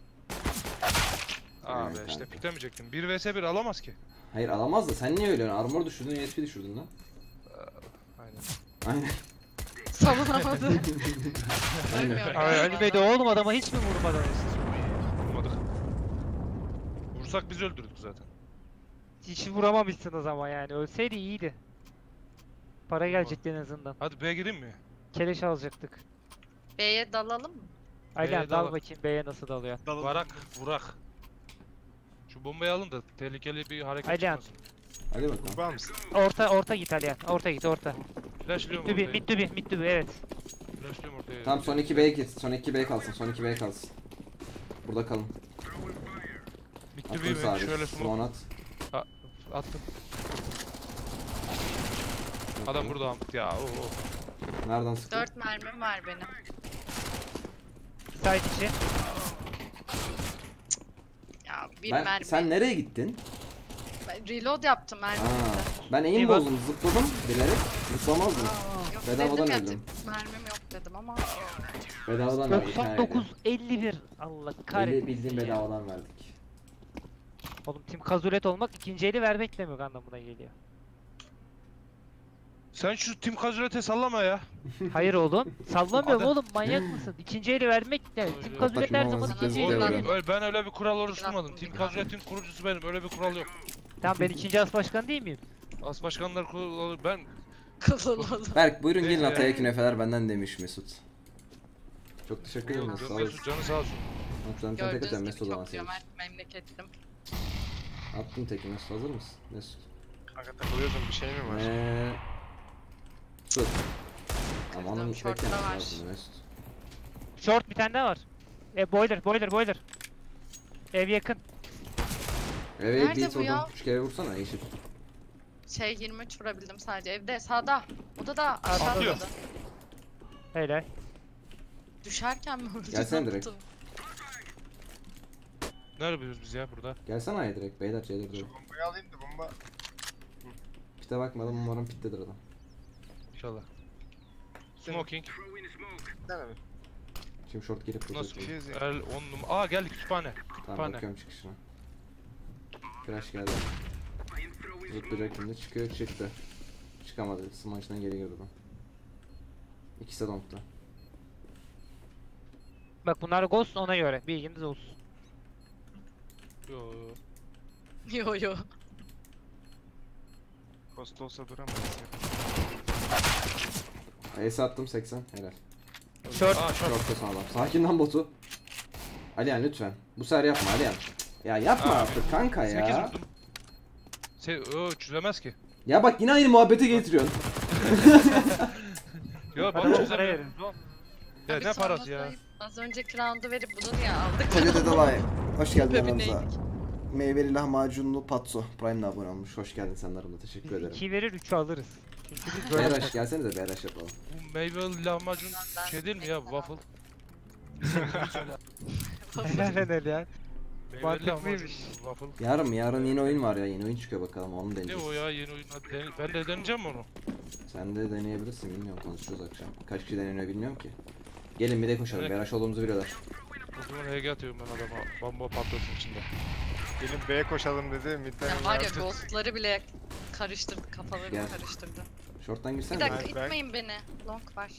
Abi Evet, işte kanka. piklemeyecektim. 1 vs 1 alamaz ki. Hayır alamaz da sen niye ölüyorsun? Armor düşürdün, USP düşürdün lan. Aynen. Aynen. Savunamadı. Ölmüyor. Abi galiba. ölmedi oğlum, adama hiç mi vurmadınız? Vurmadık. Vursak biz öldürdük zaten. Hiç vuramamışsınız ama yani. Ölseydi iyiydi. Para gelecekti en azından. Hadi B'ye gireyim mi? Keleş alacaktık. B'ye dalalım mı? Aynen, dal dalak. bakayım B'ye nasıl dalıyor. Barak, Burak. Şu bombayı alın da tehlikeli bir hareket Alihan. çıkmasın. Hadi bakalım. Kurbağa mısın? Orta git Alihan. Orta git, orta. Flashlıyorum Mid to be, ortayı. mid to be, mid to be, evet. Flashlıyorum ortaya. Tamam son 2 B'ye git. Son 2 B kalsın. Son 2 B kalsın. Burada kalın. Bitti Attım bir sadece. şöyle Smoke smoke at. attım. Adam burada Ahmet ya. Nereden sıktın? 4 mermim var benim. Side içi. Ya bir Ben, mermi. sen nereye gittin? Ben reload yaptım mermi. Aa, ben aim İyi bak. bozdum, zıpladım bilerek. Zıplamazdım. Yok Bedavadan dedim ya, öldüm. mermim yok dedim ama. Bedavadan verdik. 99 51. Allah kahretsin. Bildiğin bedavadan verdik. Oğlum Tim Kazulet olmak ikinci eli vermek demek anlamına geliyor. Sen şu Tim Kazulet'e sallama ya. Hayır oğlum. Sallamıyorum Adam- oğlum, manyak mısın? İkinci eli vermek ne? Tim Öyle. Kazulet her zaman Saçmalama, ikinci eli zıplaya veriyor. vuruyor. Ben öyle bir kural oluşturmadım. Tim Kazulet'in kurucusu benim. Öyle bir kural yok. Tamam, ben ikinci as başkan değil miyim? As başkanlar kuralı ben Kılıldı. Berk buyurun gelin Neyse Atay'a ya. künefeler benden demiş Mesut. Çok teşekkür ederim Buyurun, Mesut. Sağ Mesut olasın. canı sağ olsun. Atlan tek Gördüğünüz atan gibi Mesut o zaman çok senin. cömert memlekettim. Attım teki Mesut, hazır mısın? Mesut. Kanka takılıyordum, bir şey mi var? Tut. Ama onun Kırdım, short'ta beklemesi var. lazım Mesut. Short bir tane daha var. Boiler. Ev yakın. Evet Nerede beat bu ya? oldum. 3 kere vursana eşit. Şey 23 vurabildim sadece evde sağda. Odada Atıyor. aşağıda. Helal. Düşerken mi öldü? Gelsene direkt. Yaptım. Ne yapıyoruz biz ya burada? Gelsene Aya direkt beyler C'de dur. Şu bombayı alayım da bomba. Pite bakmadım umarım pittedir adam. İnşallah. Smoking. Dene mi? Şimdi short girip Nasıl vuracak. Fuse ya. El 10 numara. Aa geldi kütüphane. Tamam Kütüphane. bakıyorum çıkışına. Flash geldi. Zıplayacak şimdi çıkıyor çıktı. Çıkamadı. Smaçtan geri girdi adam. İkisi de donkta. Bak bunlar ghost, ona göre. Bilginiz olsun. Yo. Yo yo. Ghost olsa duramayız ya. Ace attım 80 helal. Short. Aa short. Short'ta son adam. Sakin lan botu. Alihan lütfen. Bu sefer yapma Alihan. Ya yapma Aa, artık kanka 8 ya. vurdum. Çözemez ki. Ya bak yine aynı muhabbete getiriyorsun. Yo Adama bana para çözemiyorum. veririz oğlum. Ya Abi ne sonra parası ya? sayıp Az önceki roundu verip bunu niye aldık? Koca Dedalay. Hoş geldin Bebeğineydik. aramıza. Meyveli lahmacunlu patso. Prime'le abone olmuş. Hoş geldin sen de aramda. Teşekkür Biz ederim. 2 verir 3'ü alırız. Çünkü biz böyle Beyraş gelsenize Beyraş yapalım. Bu meyveli lahmacun şey değil mi ya waffle? helal helal ya. Meyveli lahmacun Mantıklıymış. waffle. Yarın yeni oyun var ya. Yeni oyun çıkıyor bakalım onu Ne deneyeceğiz. o ya yeni oyun? Hadi ben de deneyeceğim onu. Sen de deneyebilirsin bilmiyorum konuşuruz akşam. Kaç kişi deneniyor bilmiyorum ki. Gelin bir de koşalım. Evet. Beyraş olduğumuzu biliyorlar. O zaman HG atıyorum ben adama. Bomba patlasın içinde. Gelin B'ye koşalım dedi. Midden Ya var ya yardım- ghostları bile karıştırdı, kafalarını Gel. karıştırdı. Short'tan Bir girsene. dakika Ben- itmeyin beni. Long var.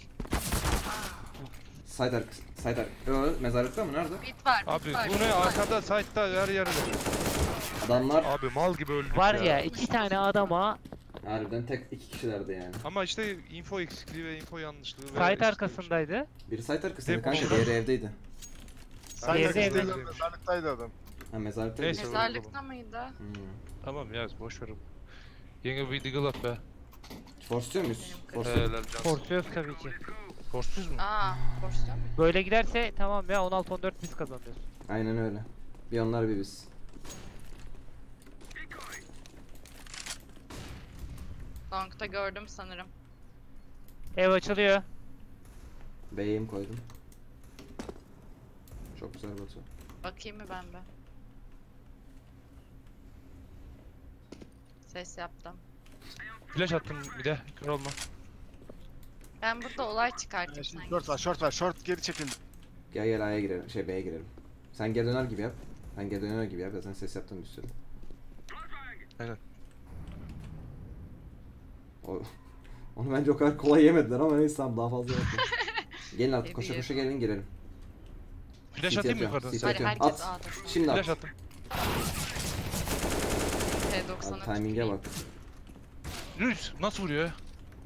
Side ark. Side ark. Yo, mezarlıkta mı? Nerede? Bit var, Abi bit var. bu bit ne var. arkada site'da her yerde. Adamlar Abi mal gibi öldük Var ya. ya 2 tane adama harbiden tek iki kişilerdi yani. Ama işte info eksikliği ve info yanlışlığı. ve site işte arkasındaydı. Biri side arkasında Hep kanka boşuna. diğeri evdeydi. Sen Diğeri de yakıştırdın, evde. mezarlıktaydı adam. Ha mezarlıkta Neyse. Mezarlıkta mıydı? Tamam ya boş ver. Yenge bir deagle at be. Force'luyor muyuz? Benim Force'luyor. Helal cansın. Forsuyoruz tabii ki. Forsuz mu? Aa, borçluyor mu? Böyle giderse tamam ya, 16-14 biz kazanıyoruz. Aynen öyle. Bir onlar bir biz. Long'da gördüm sanırım. Ev açılıyor. B'ye koydum. Çok güzel Batu. Bakayım mı ben be? Ses yaptım. Flash attım bir de. Kör olma. Ben burada olay çıkartayım sanki. Short var, short var. Short geri çekildi. Gel gel A'ya girelim. Şey B'ye girelim. Sen geri döner gibi yap. Sen geri döner gibi yap. Zaten ses yaptım bir sürü. Aynen. Onu bence o kadar kolay yemediler ama neyse tamam daha fazla yapayım. Gelin artık koşa Hediye. koşa gelin girelim. Flash CT atayım mı atıyorum, yukarıdan? CT Hadi atıyorum. herkes At. A'da. Şimdi Flash at. attım. T90'a Abi, timing'e bak. Rüz nasıl vuruyor ya?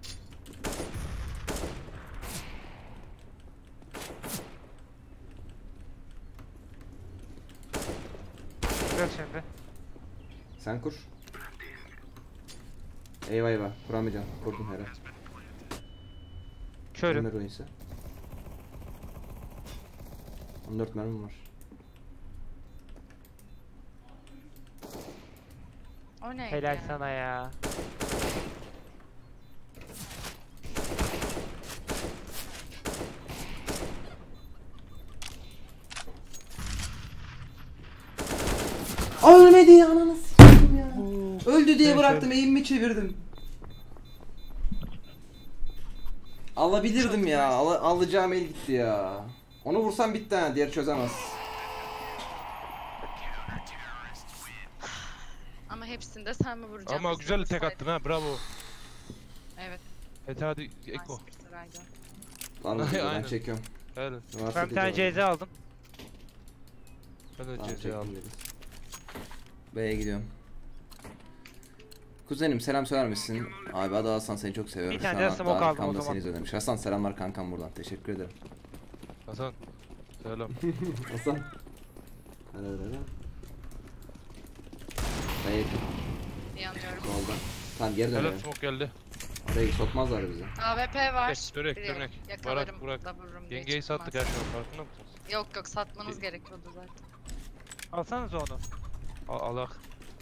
Gör şimdi. Sen kur. Eyvah eyvah. Kuramayacaksın. Kurdum herhalde. Körüm. Ömer oyunsa. 14 mermim var. O neydi Helal ya? sana ya. Ölmedi ya ananı s**tim ya. Öldü diye Neyse. bıraktım eğimimi çevirdim. Alabilirdim ya. Alacağım el gitti ya. Onu vursam bitti ha. Diğeri çözemez. Ama hepsinde sen mi vuracaksın? Ama biz güzel mi tek vursaydın? attın ha bravo. Evet. Evet hadi Nice Eko. bir sıraydı. Var mı? Ben Aynen. çekiyorum. Evet. Varsa Ben bir tane diyorum. CZ aldım. Ben de Tamam, CC çektim aldım. dedi. B'ye gidiyorum. Kuzenim selam söyler misin? Abi adı Hasan seni çok seviyorum. Bir tane Şu de an hatta smoke aldım o arkamda zaman. seni izlemiş. Hasan selamlar kankam buradan. Teşekkür ederim. Hasan. Selam. Hasan. Hadi. B'ye Yanıyorum. solda. Tamam geri Helal dönelim. smoke geldi. Oraya sokmazlar bizi. AWP var. Geç, dönek, Biliyorum. dönek. Yakalarım Bırak, da vururum diye Yengeyi çıkmaz. sattık her şey farkında mısınız? Yok satmanız gerekiyordu zaten. Alsanız onu. Alak.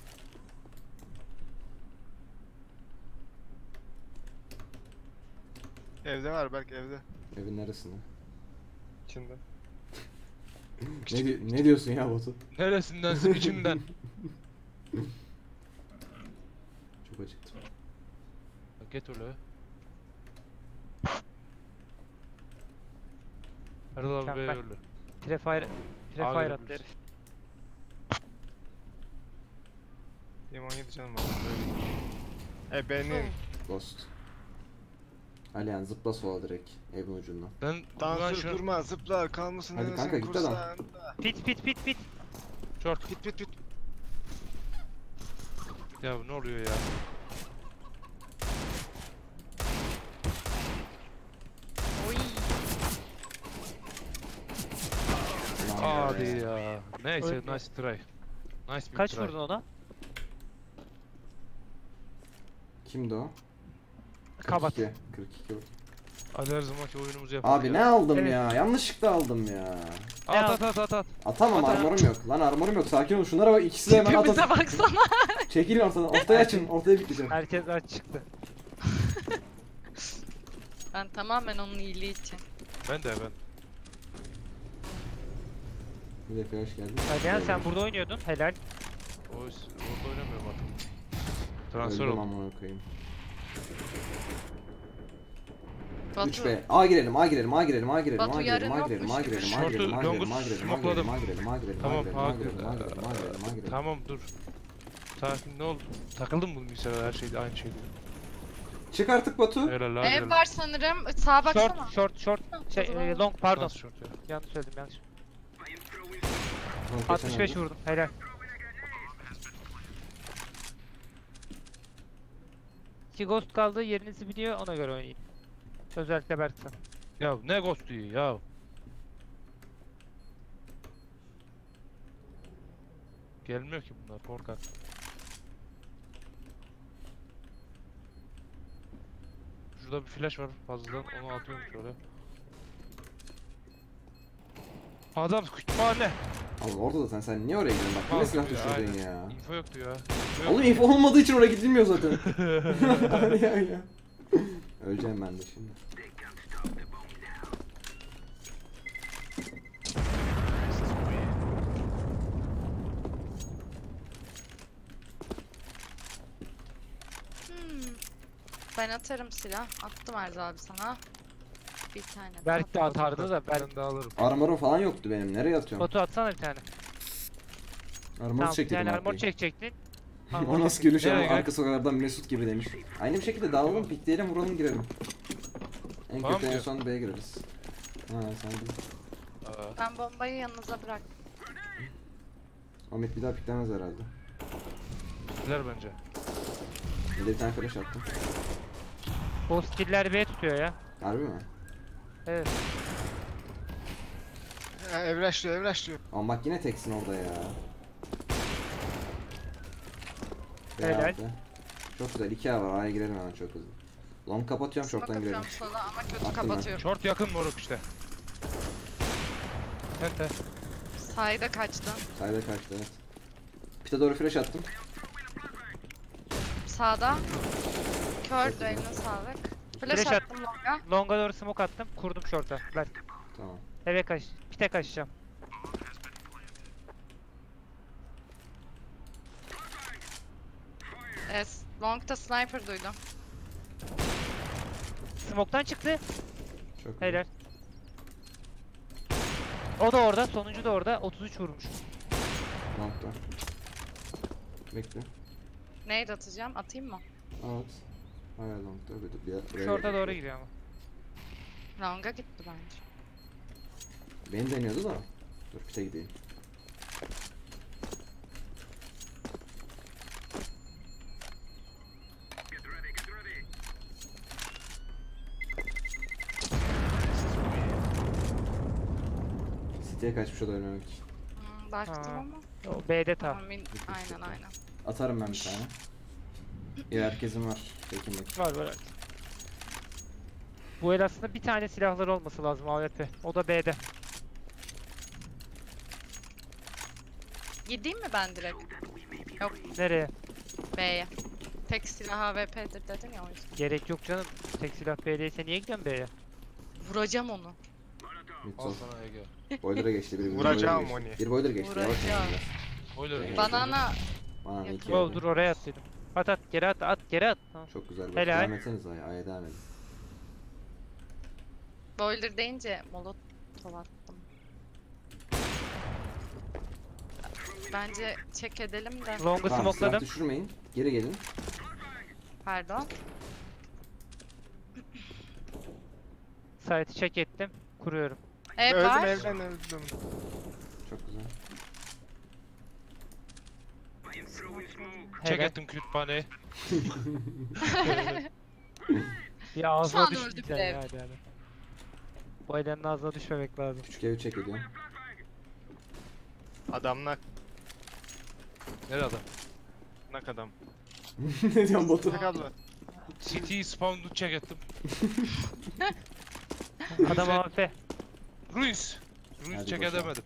Evde var belki evde. Evin neresinde? İçinde. Ne diyorsun ya Batu? Neresindensin içinden? Çok acıktım. Get öyle. Erdal abi Mükemmel. öyle. Prefire Abi, attı herif. Benim 17 canım var. Benim. Ghost. Alihan zıpla sola direkt evin ucundan. Ben Dansöz şu durma zıpla kalmasın Hadi hevesin kanka, git lan. kursağında. Pit. short. Pit. Ya ne oluyor ya? Oy. Ulan Hadi be. ya. Neyse Öyle. nice try. Nice bir Kaç try. vurdun ona? Kimdi o? Kapat. 42. 42 vurdu. Hadi her zamanki oyunumuzu yapalım. Abi ya. ne aldım Evet. ya? Yanlışlıkla aldım ya. At. Atamam At. armorum yok. Lan armorum yok. Sakin ol. Şunlara bak ikisi de hemen at. Bize baksana. Çekilin ortadan. Ortaya açın. Ortaya bitireceğim. Herkes aç çıktı. Ben tamamen onun iyiliği için. Ben. Bir de flash geldi. Alihan sen burada oynuyordun. Helal. Orada oynamıyorum artık. Transfer Öldüm oldu. amına koyayım. Batu. 3B. A girelim. Batu yarın Short'u, long'u smokladım. Tamam, Tamam dur. Sakin ne oldu? Takıldın mı bilgisayara her şeyde aynı şeyde? Çık artık Batu. Helal la. Ev var sanırım. Sağa baksana. Short. Long pardon. Nasıl short ya? Yanlış söyledim yanlış. Long 65 geçen vurdum. Helal. 2 ghost kaldı. Yerinizi biliyor. Ona göre oynayın. Özellikle Berksan. Ya ne ghost diyor ya? Gelmiyor ki bunlar korkak. Şurada bir flash var fazladan onu atıyorum şöyle. Adam kütüphane. Oğlum orada da sen niye oraya gidiyorsun? Bak yine Mal silah gibi ya, düşürdün aynen. ya. İnfo yoktu ya. Oğlum info olmadığı için oraya gidilmiyor zaten. ya. Öleceğim ben de şimdi. Ben atarım silah. Attım Erdal abi sana. Bir tane daha. Berk de atardı da Ben de alırım. Armorum falan yoktu benim. Nereye atıyorum? Batu atsana bir tane. Armoru Tamam bir çektirdim tane armor arkayı. çekecektin. O nasıl gülüş ama Nereye gel? arka sokaklardan Mesut gibi demiş. Aynı bir şekilde dağılalım, pikleyelim, vuralım, girelim. En Tamam kötü en diyor. son B'ye gireriz. Ha sen bil. Aa, Ben bombayı yanınıza bırak. Ahmet bir daha piklemez herhalde. güzel bence. Bir de bir tane flash attım. O skill'ler B tutuyor ya. Harbi mi? Evet. Evraşlıyor. Ama bak yine teksin orada ya. Helal. B aldı. Çok güzel, 2A var, A'ya girelim hemen çok hızlı. Long kapatıyorum, Smoke short'tan girelim. atıyorum sola ama kötü Attım ben. kapatıyorum. Short yakın moruk işte. Evet. Sayda kaçtı. Sayda kaçtı, evet. Pite doğru flash attım. Sağda. Kör Çok güzel. eline sağlık. Flash Flash at- attım longa. Longa doğru smoke attım. Kurdum short'a. Berk. Tamam. Eve kaç. Pite kaçacağım. Evet. Long'da sniper duydum. Smoke'tan çıktı. Çok güzel. Helal. O da orada. Sonuncu da orada. 33 vurmuş. Long'da. Bekle. Nade atacağım. Atayım mı? At. Hala long'da. Buraya Short'a gel. doğru gidiyor ama. Long'a gitti bence. Beni deniyordu da. Dur pite gideyim. City'ye kaçmış o da ölmemek için. Baktım Ha. ama. O B'de ta. Aynen. Atarım ben bir tane. İyi herkesin var. Tekin bakayım. Var var. Bu el aslında bir tane silahları olması lazım AWP. O da B'de. Gideyim mi ben direkt? Yok Nereye? B'ye. Tek silah AWP'dir dedin ya o yüzden. Gerek yok canım. Tek silah B'deyse niye gidiyorsun B'ye? Vuracağım onu. Mid Al sol. sana Ege. Boiler'a geçti. Bir Vuracağım boiler'a geçti. onu. Bir boiler geçti. Yavaş Vuracağım. oynayın. Boiler. Evet. Banana. Bana ne Yok. iki Oh, oldu. dur oraya attıydım. At geri at geri at. Tamam. Çok güzel. Helal. Devam etseniz A'ya devam edin. Boiler deyince molotov attım. Bence check edelim de. Long'u Tamam silah smokeladım. düşürmeyin. Geri gelin. Pardon. Site'i check ettim. Kuruyorum. Var. Öldüm. Çok güzel. Çek Helal. ettim kütüphaneyi. Ya Şu ağzına an düştü öldü sen bile. ya hadi. Bu elenin ağzına düşmemek lazım. Küçük evi çek ediyorum. Adamlar. Nerede adam? Nak adam. Ne diyorsun Batu? Nak abla. City spawn'u check ettim. Adam AWP. Ruiz. Ruiz Hadi check boşver. edemedim.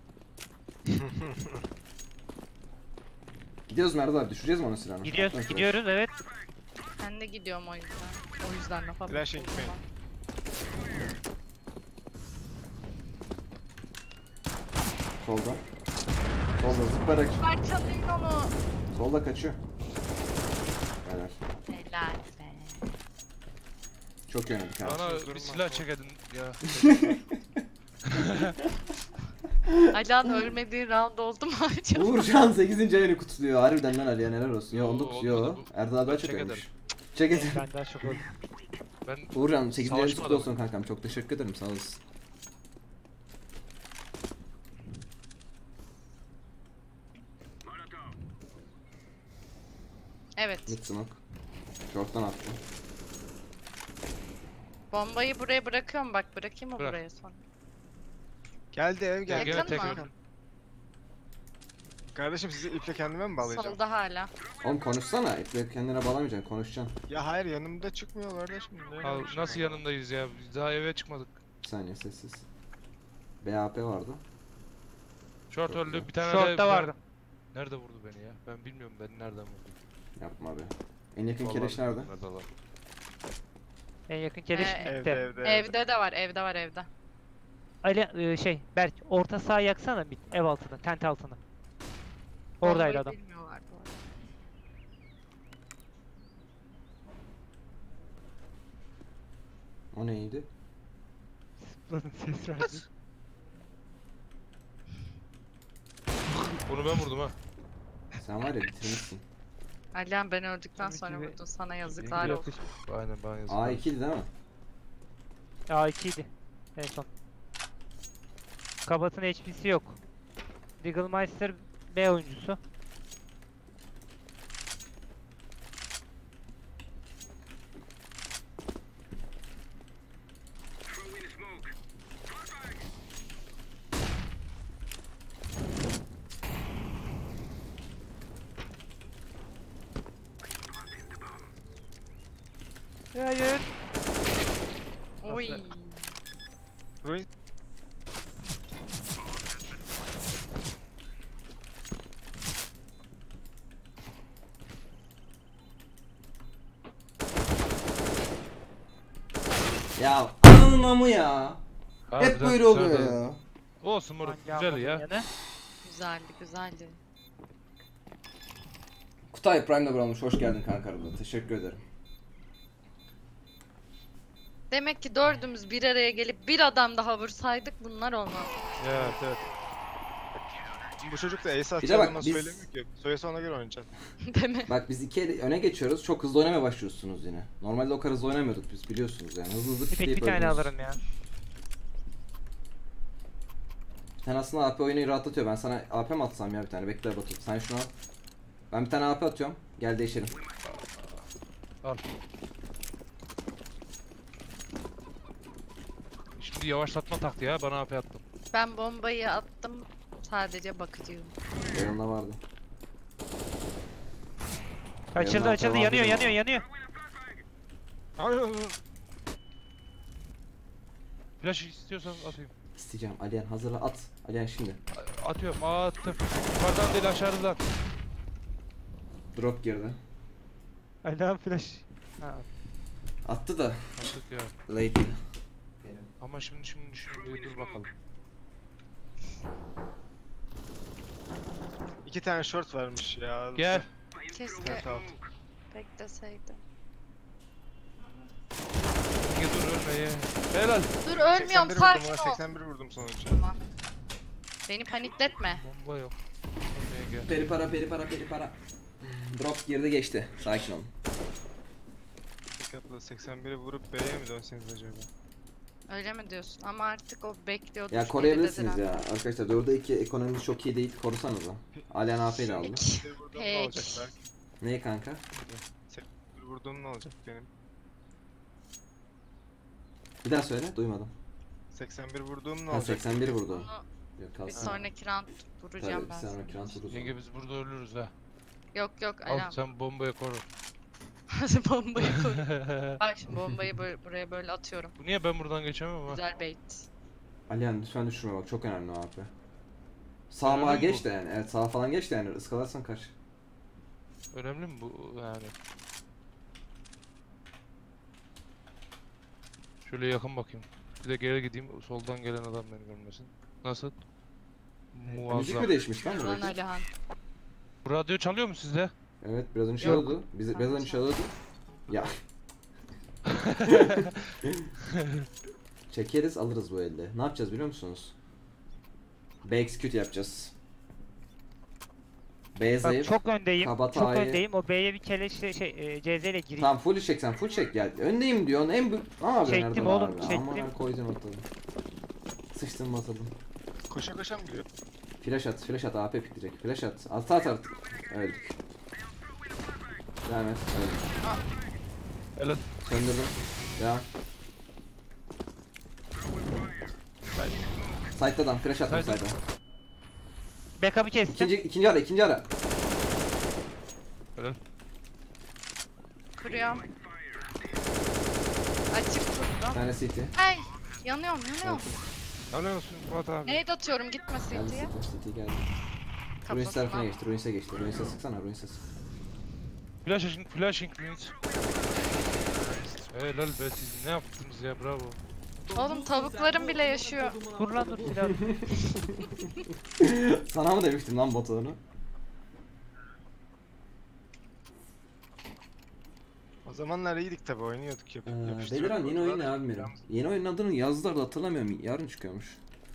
Gidiyoruz Mert abi. Düşüreceğiz mi onun silahını? Gidiyoruz, Attım gidiyoruz evet. Ben de gidiyorum o yüzden. O yüzden lafa Flash'e gitmeyin. flash. Solda. Solda zıplayarak. Parçalayın onu. Solda kaçıyor. Helal. Helal be. Çok yönelik abi. Bana bir silah çek edin ya. Alan ölmediği round oldu mu acaba? Uğurcan 8. ayını kutluyor. Harbiden lan Ali'ye neler olsun. Yo Oo, 19 olmadı yo. bu. Erdal abi daha çok Çek ölmüş. ederim. Çek edin. Ben daha çok oldum. Ben Uğurcan 8. ayını Savaşma kutlu adamı. olsun kankam. Çok teşekkür ederim. Sağ olasın. Evet. Mid smoke. Short'tan attım. Bombayı buraya bırakıyorum bak. Bırakayım mı Bırak. buraya sonra? Geldi ev gel geldi. gene Yakın tek mı? öldüm. Kardeşim sizi iple kendime mi bağlayacağım? Solda hala. Oğlum konuşsana. Etle kendine bağlamayacaksın. Konuşacaksın. Ya hayır yanımda çıkmıyor kardeşim. Ne Al, yapayım? nasıl yanındayız ya? Biz daha eve çıkmadık. Bir saniye sessiz. BAP vardı. Short Çok öldü. güzel. Bir tane Short'ta de vardı. Nerede vurdu beni ya? Ben bilmiyorum beni nereden vurdu. Yapma be. En yakın Vallahi keleş nerede? bilmiyorum, nerede lan. En yakın keleş Evde, bitti. Evde de var, evde var, evde. Ali Berk orta saha yaksana bir ev altını, tent altını. Oradaydı Bombayı adam. bilmiyorlar bu arada. O neydi? Ses verdi. Onu ben vurdum ha. Sen var ya bitirmişsin. Alihan ben öldükten Tabii sonra ki de- vurdun. Sana yazıklar olsun. Aynen bana yazık. A2'di değil mi? A2'ydi en son. Kabat'ın HP'si yok. Deaglemeister B oyuncusu. Hayır. Oy. Ruin. Ya ananın amı ya. Hep Harbiden böyle oluyor dışarıda. ya. Olsun moruk Hangi güzel anladın ya. yani? Güzeldi, güzeldi. Kutay Prime'da bırakmış. Hoş geldin kanka arada. Teşekkür ederim. Demek ki dördümüz bir araya gelip bir adam daha vursaydık bunlar olmaz. Evet evet. Bu çocuk da ace Bir de atacağını bak ama biz- söylemiyor ki. Söylese ona göre oynayacak. Değil mi? Bak biz iki öne geçiyoruz. Çok hızlı oynamaya başlıyorsunuz yine. Normalde o kadar hızlı oynamıyorduk biz biliyorsunuz yani. Hızlı hızlı Bir pikleyip tane öldünüz. alırım ya. Sen aslında AP oyunu rahatlatıyor. Ben sana AP mi atsam ya bir tane? Bekle Batu. Sen şunu al. Ben bir tane AP atıyorum. Gel değişelim. Al. Şimdi yavaşlatma taktı ya bana AP attım. Ben bombayı attım. Sadece bakıcıyım. Yanımda vardı. Açıldı Yanına açıldı devam yanıyor edelim. yanıyor yanıyor. Flash istiyorsan atayım. İsteyeceğim. Aliyan hazırla at. Aliyan şimdi. Atıyorum attım. Yukarıdan değil aşağıdan. Drop girdi. Allah'ım flash. Ha. Attı da. Attık ya. Late. Ama şimdi dur bakalım. 2 tane short varmış ya. Gel. Keşke Evet, tamam. bekleseydim. Gel dur ölme ya. Helal. Dur ölmüyorum, 81 sakin vurdum, ol. 81 vurdum sonuçta. Tamam. Beni panikletme. Bomba yok. Ölmeye gel. Peri para peri para peri para. Drop girdi geçti. Sakin olun. Dikkatli 81'i vurup B'ye mi dönseniz acaba? Öyle mi diyorsun? Ama artık o bekliyordur. Ya koruyabilirsiniz geridedir ya. Arkadaşlar 4'e 2 ekonomimiz çok iyi değil. Korusanıza. Aliyan AP ile aldı. Peki. Bir vurduğum ne olacak Peki. belki? Neyi kanka? Bir vurduğum ne olacak benim? Bir daha söyle. Duymadım. 81 vurduğum ne Ha olacak? 81 vurdu. Bunu Yok bir kalsın. sonraki round vuracağım Tabii ben. bir sonraki round vururuz. Yenge biz burada ölürüz ha. Yok yok Al Alam. sen bombayı koru. Bombayı koy. Bak şimdi bombayı buraya böyle atıyorum. Bu niye ben buradan geçemem ama? Güzel bait. Aliyan lütfen düşürme bak çok önemli o AP. Sağa Önemli mağa mi geç bu? de yani. Evet sağa falan geç de yani ıskalarsan kaç. Önemli mi bu yani? Şöyle yakın bakayım. Bir de geri gideyim soldan gelen adam beni görmesin. Nasıl? Müzik Muazzam. mi değişmiş lan Lan buradaki? Alihan. Bu radyo çalıyor mu sizde? Evet biraz önce Yok. çalıyordu. Biraz önce çalıyordu. Ya. Çekeriz alırız bu elde. Ne yapacağız biliyor musunuz? B execute yapacağız. B Bak zayıf. çok öndeyim. Kabatağı- Çok öndeyim. O B'ye bir keleşle CZ ile gireyim. Tamam full çek sen full çek gel. Öndeyim diyorsun en büyük. Ne yapıyorsun Çektim Erdal oğlum, abi? çektim. Aman koydun ortalığı. Sıçtın atıldım. Koşa koşa mı gidiyor? Flash at AP pikleyecek. Flash at. At artık. Öldük. Devam et. Öldük. Evet. Söndürdüm. Devam. Side'dan flash attım Side. side'a. Backup'ı kestim. İkinci ara. Helal. Kuruyorum. Açık Bir tuttum. tane CT. Ay yanıyorum. Helal olsun Fuat abi. Nade atıyorum gitme Geldi CT'ye. City geldi. Ruins tarafına Kafasına. geçti. Ruins'e geçti. Ruins'e sıksana. Ruins'e sık. Flashing Ruins. Helal be siz ne yaptınız ya bravo. Oğlum tavuklarım bile yaşıyor. Dur lan dur silahı. Sana mı demiştim lan bot onu? O zamanlar iyiydik tabi oynuyorduk yapıştırıyorduk. Beliran yeni oyun ne ortalar. abi benim? Yeni oyunun adını yazdılar da hatırlamıyorum. Yarın çıkıyormuş.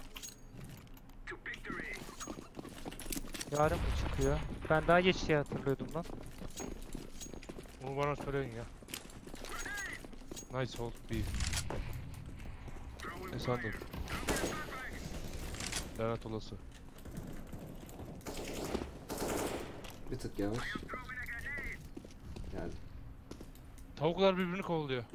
Yarın mı çıkıyor? Ben daha geç diye hatırlıyordum lan. Onu bana söyleyin ya. Nice hold B. Ne sandın? Lanet olası. Bir tık yavaş. Geldi. Tavuklar birbirini kovalıyor.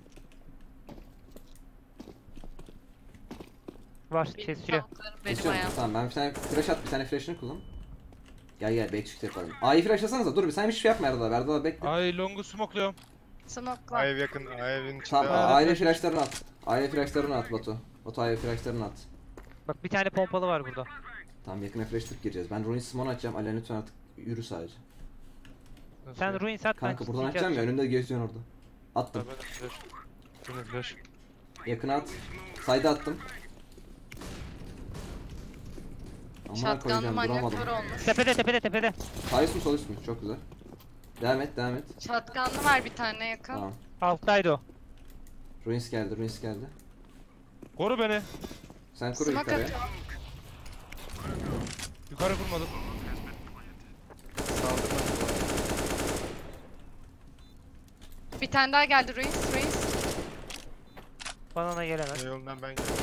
Var Benim kesiyor. tavuklarım benim Kesiyorum. hayatım. Tamam ben bir tane flash at, bir tane flash'ını kullan. Gel backshift yapalım. A'yı flashlasanıza, dur bir sen hiçbir şey yapma Erdal. Erdal bekle. Ay long'u smokluyorum. Smoke'la. Ayev yakın, Ayev'in içinde. Tamam A'ya aile flash- flashlarını at. Aile flashlarını at Batu. Batu aile flashlarını at. Bak bir tane pompalı var burada. Tamam yakına flash tık gireceğiz. Ben Ruin Simon atacağım. Alen lütfen artık yürü sadece. Nasıl Sen ya? ruin sat ben Kanka buradan CT atacağım ya, atacağım. önümde geziyorsun orada. Attım. Ben de flash. Ben de flash. Yakına at. Sayda attım. Amına Şatkanlı koyacağım, duramadım. manyaklar olmuş. Tepede. Sağ üst mü sol üst mü? Çok güzel. Devam et. Şatkanlı var bir tane yakın. Tamam. Alttaydı o. Ruins geldi. Koru beni. Sen kur Smoke yukarıya. atıyorum. Yukarı vurmadım. Bir tane daha geldi Ruins. Banana gelemez. Yolundan ben geldim.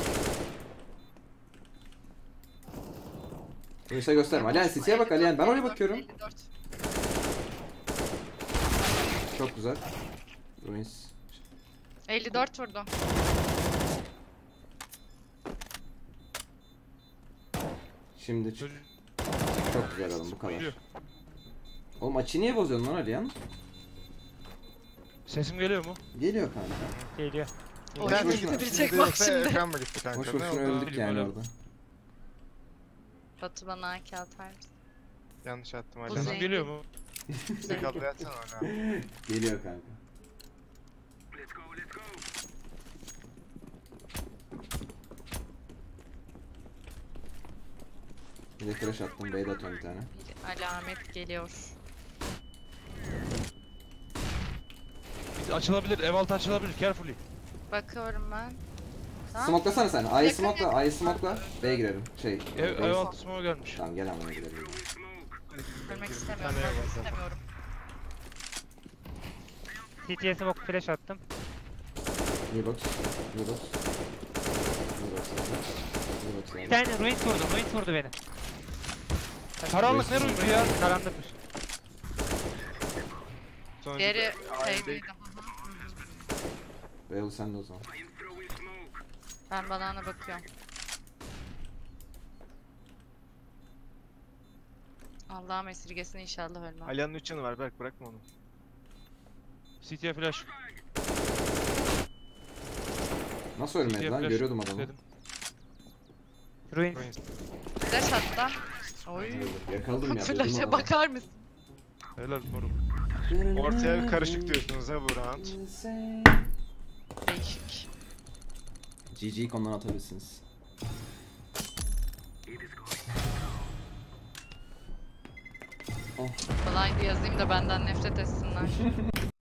Ruins'e gösterme. Alihan CC'ye bak Alihan. Ben oraya bakıyorum. 54. Çok güzel. Ruins. 54 vurdum. Şimdi çık. Çocuk Çok güzel oğlum bu kadar. geliyor. Oğlum açı niye bozuyorsun lan Alihan? Sesim geliyor mu? Geliyor kanka. Geliyor. Oyun boşuna- gidecek bak şimdi. Ekran mı gitti kanka? Boş Ne boşuna oldu? öldük Bilmiyorum yani hala. orada. Batu bana AK atar mısın? Yanlış attım Bu hala. zengin. Sesim geliyor mu? Bir kablo yatsana hala. Geliyor kanka. Bir de flash attım. B'de atıyorum bir tane. Bir alamet geliyor. Açılabilir. Ev altı açılabilir. Carefully. Bakıyorum ben. Tamam. Smoke'lasana sen. A'yı Yakın, smoke'la. yakın. A'yı smoke'la. B'ye girelim. Ev B'ye- altı smoke gelmiş. Tamam gel amına girelim. Ölmek Bir istemiyorum. tane Ölmek var zaten. istemiyorum. CT'ye smoke flash attım. New box. New box. Bir tane ruin vurdu beni. Karanlık ne rüydu ya? Karanlıkmış. Sonucu Diğeri da Ayev'de şeydeydi. Beyol sen de o zaman. Ben banana bakıyorum. Allah'ım esirgesin inşallah ölmem. Alihan'ın 3 yanı var Berk, bırakma onu. CT'ye flash. Nasıl ölmedi CT'ye lan? flash. Görüyordum adamı. Dedim. Ruin. Flash hatta. Oy. Yakaladım ya. buldum Flash'a adamı. bakar mısın? Helal moruk. Ortaya karışık diyorsunuz ha bu round. Değişik. GG konudan atabilirsiniz. Blind yazayım da benden nefret etsinler.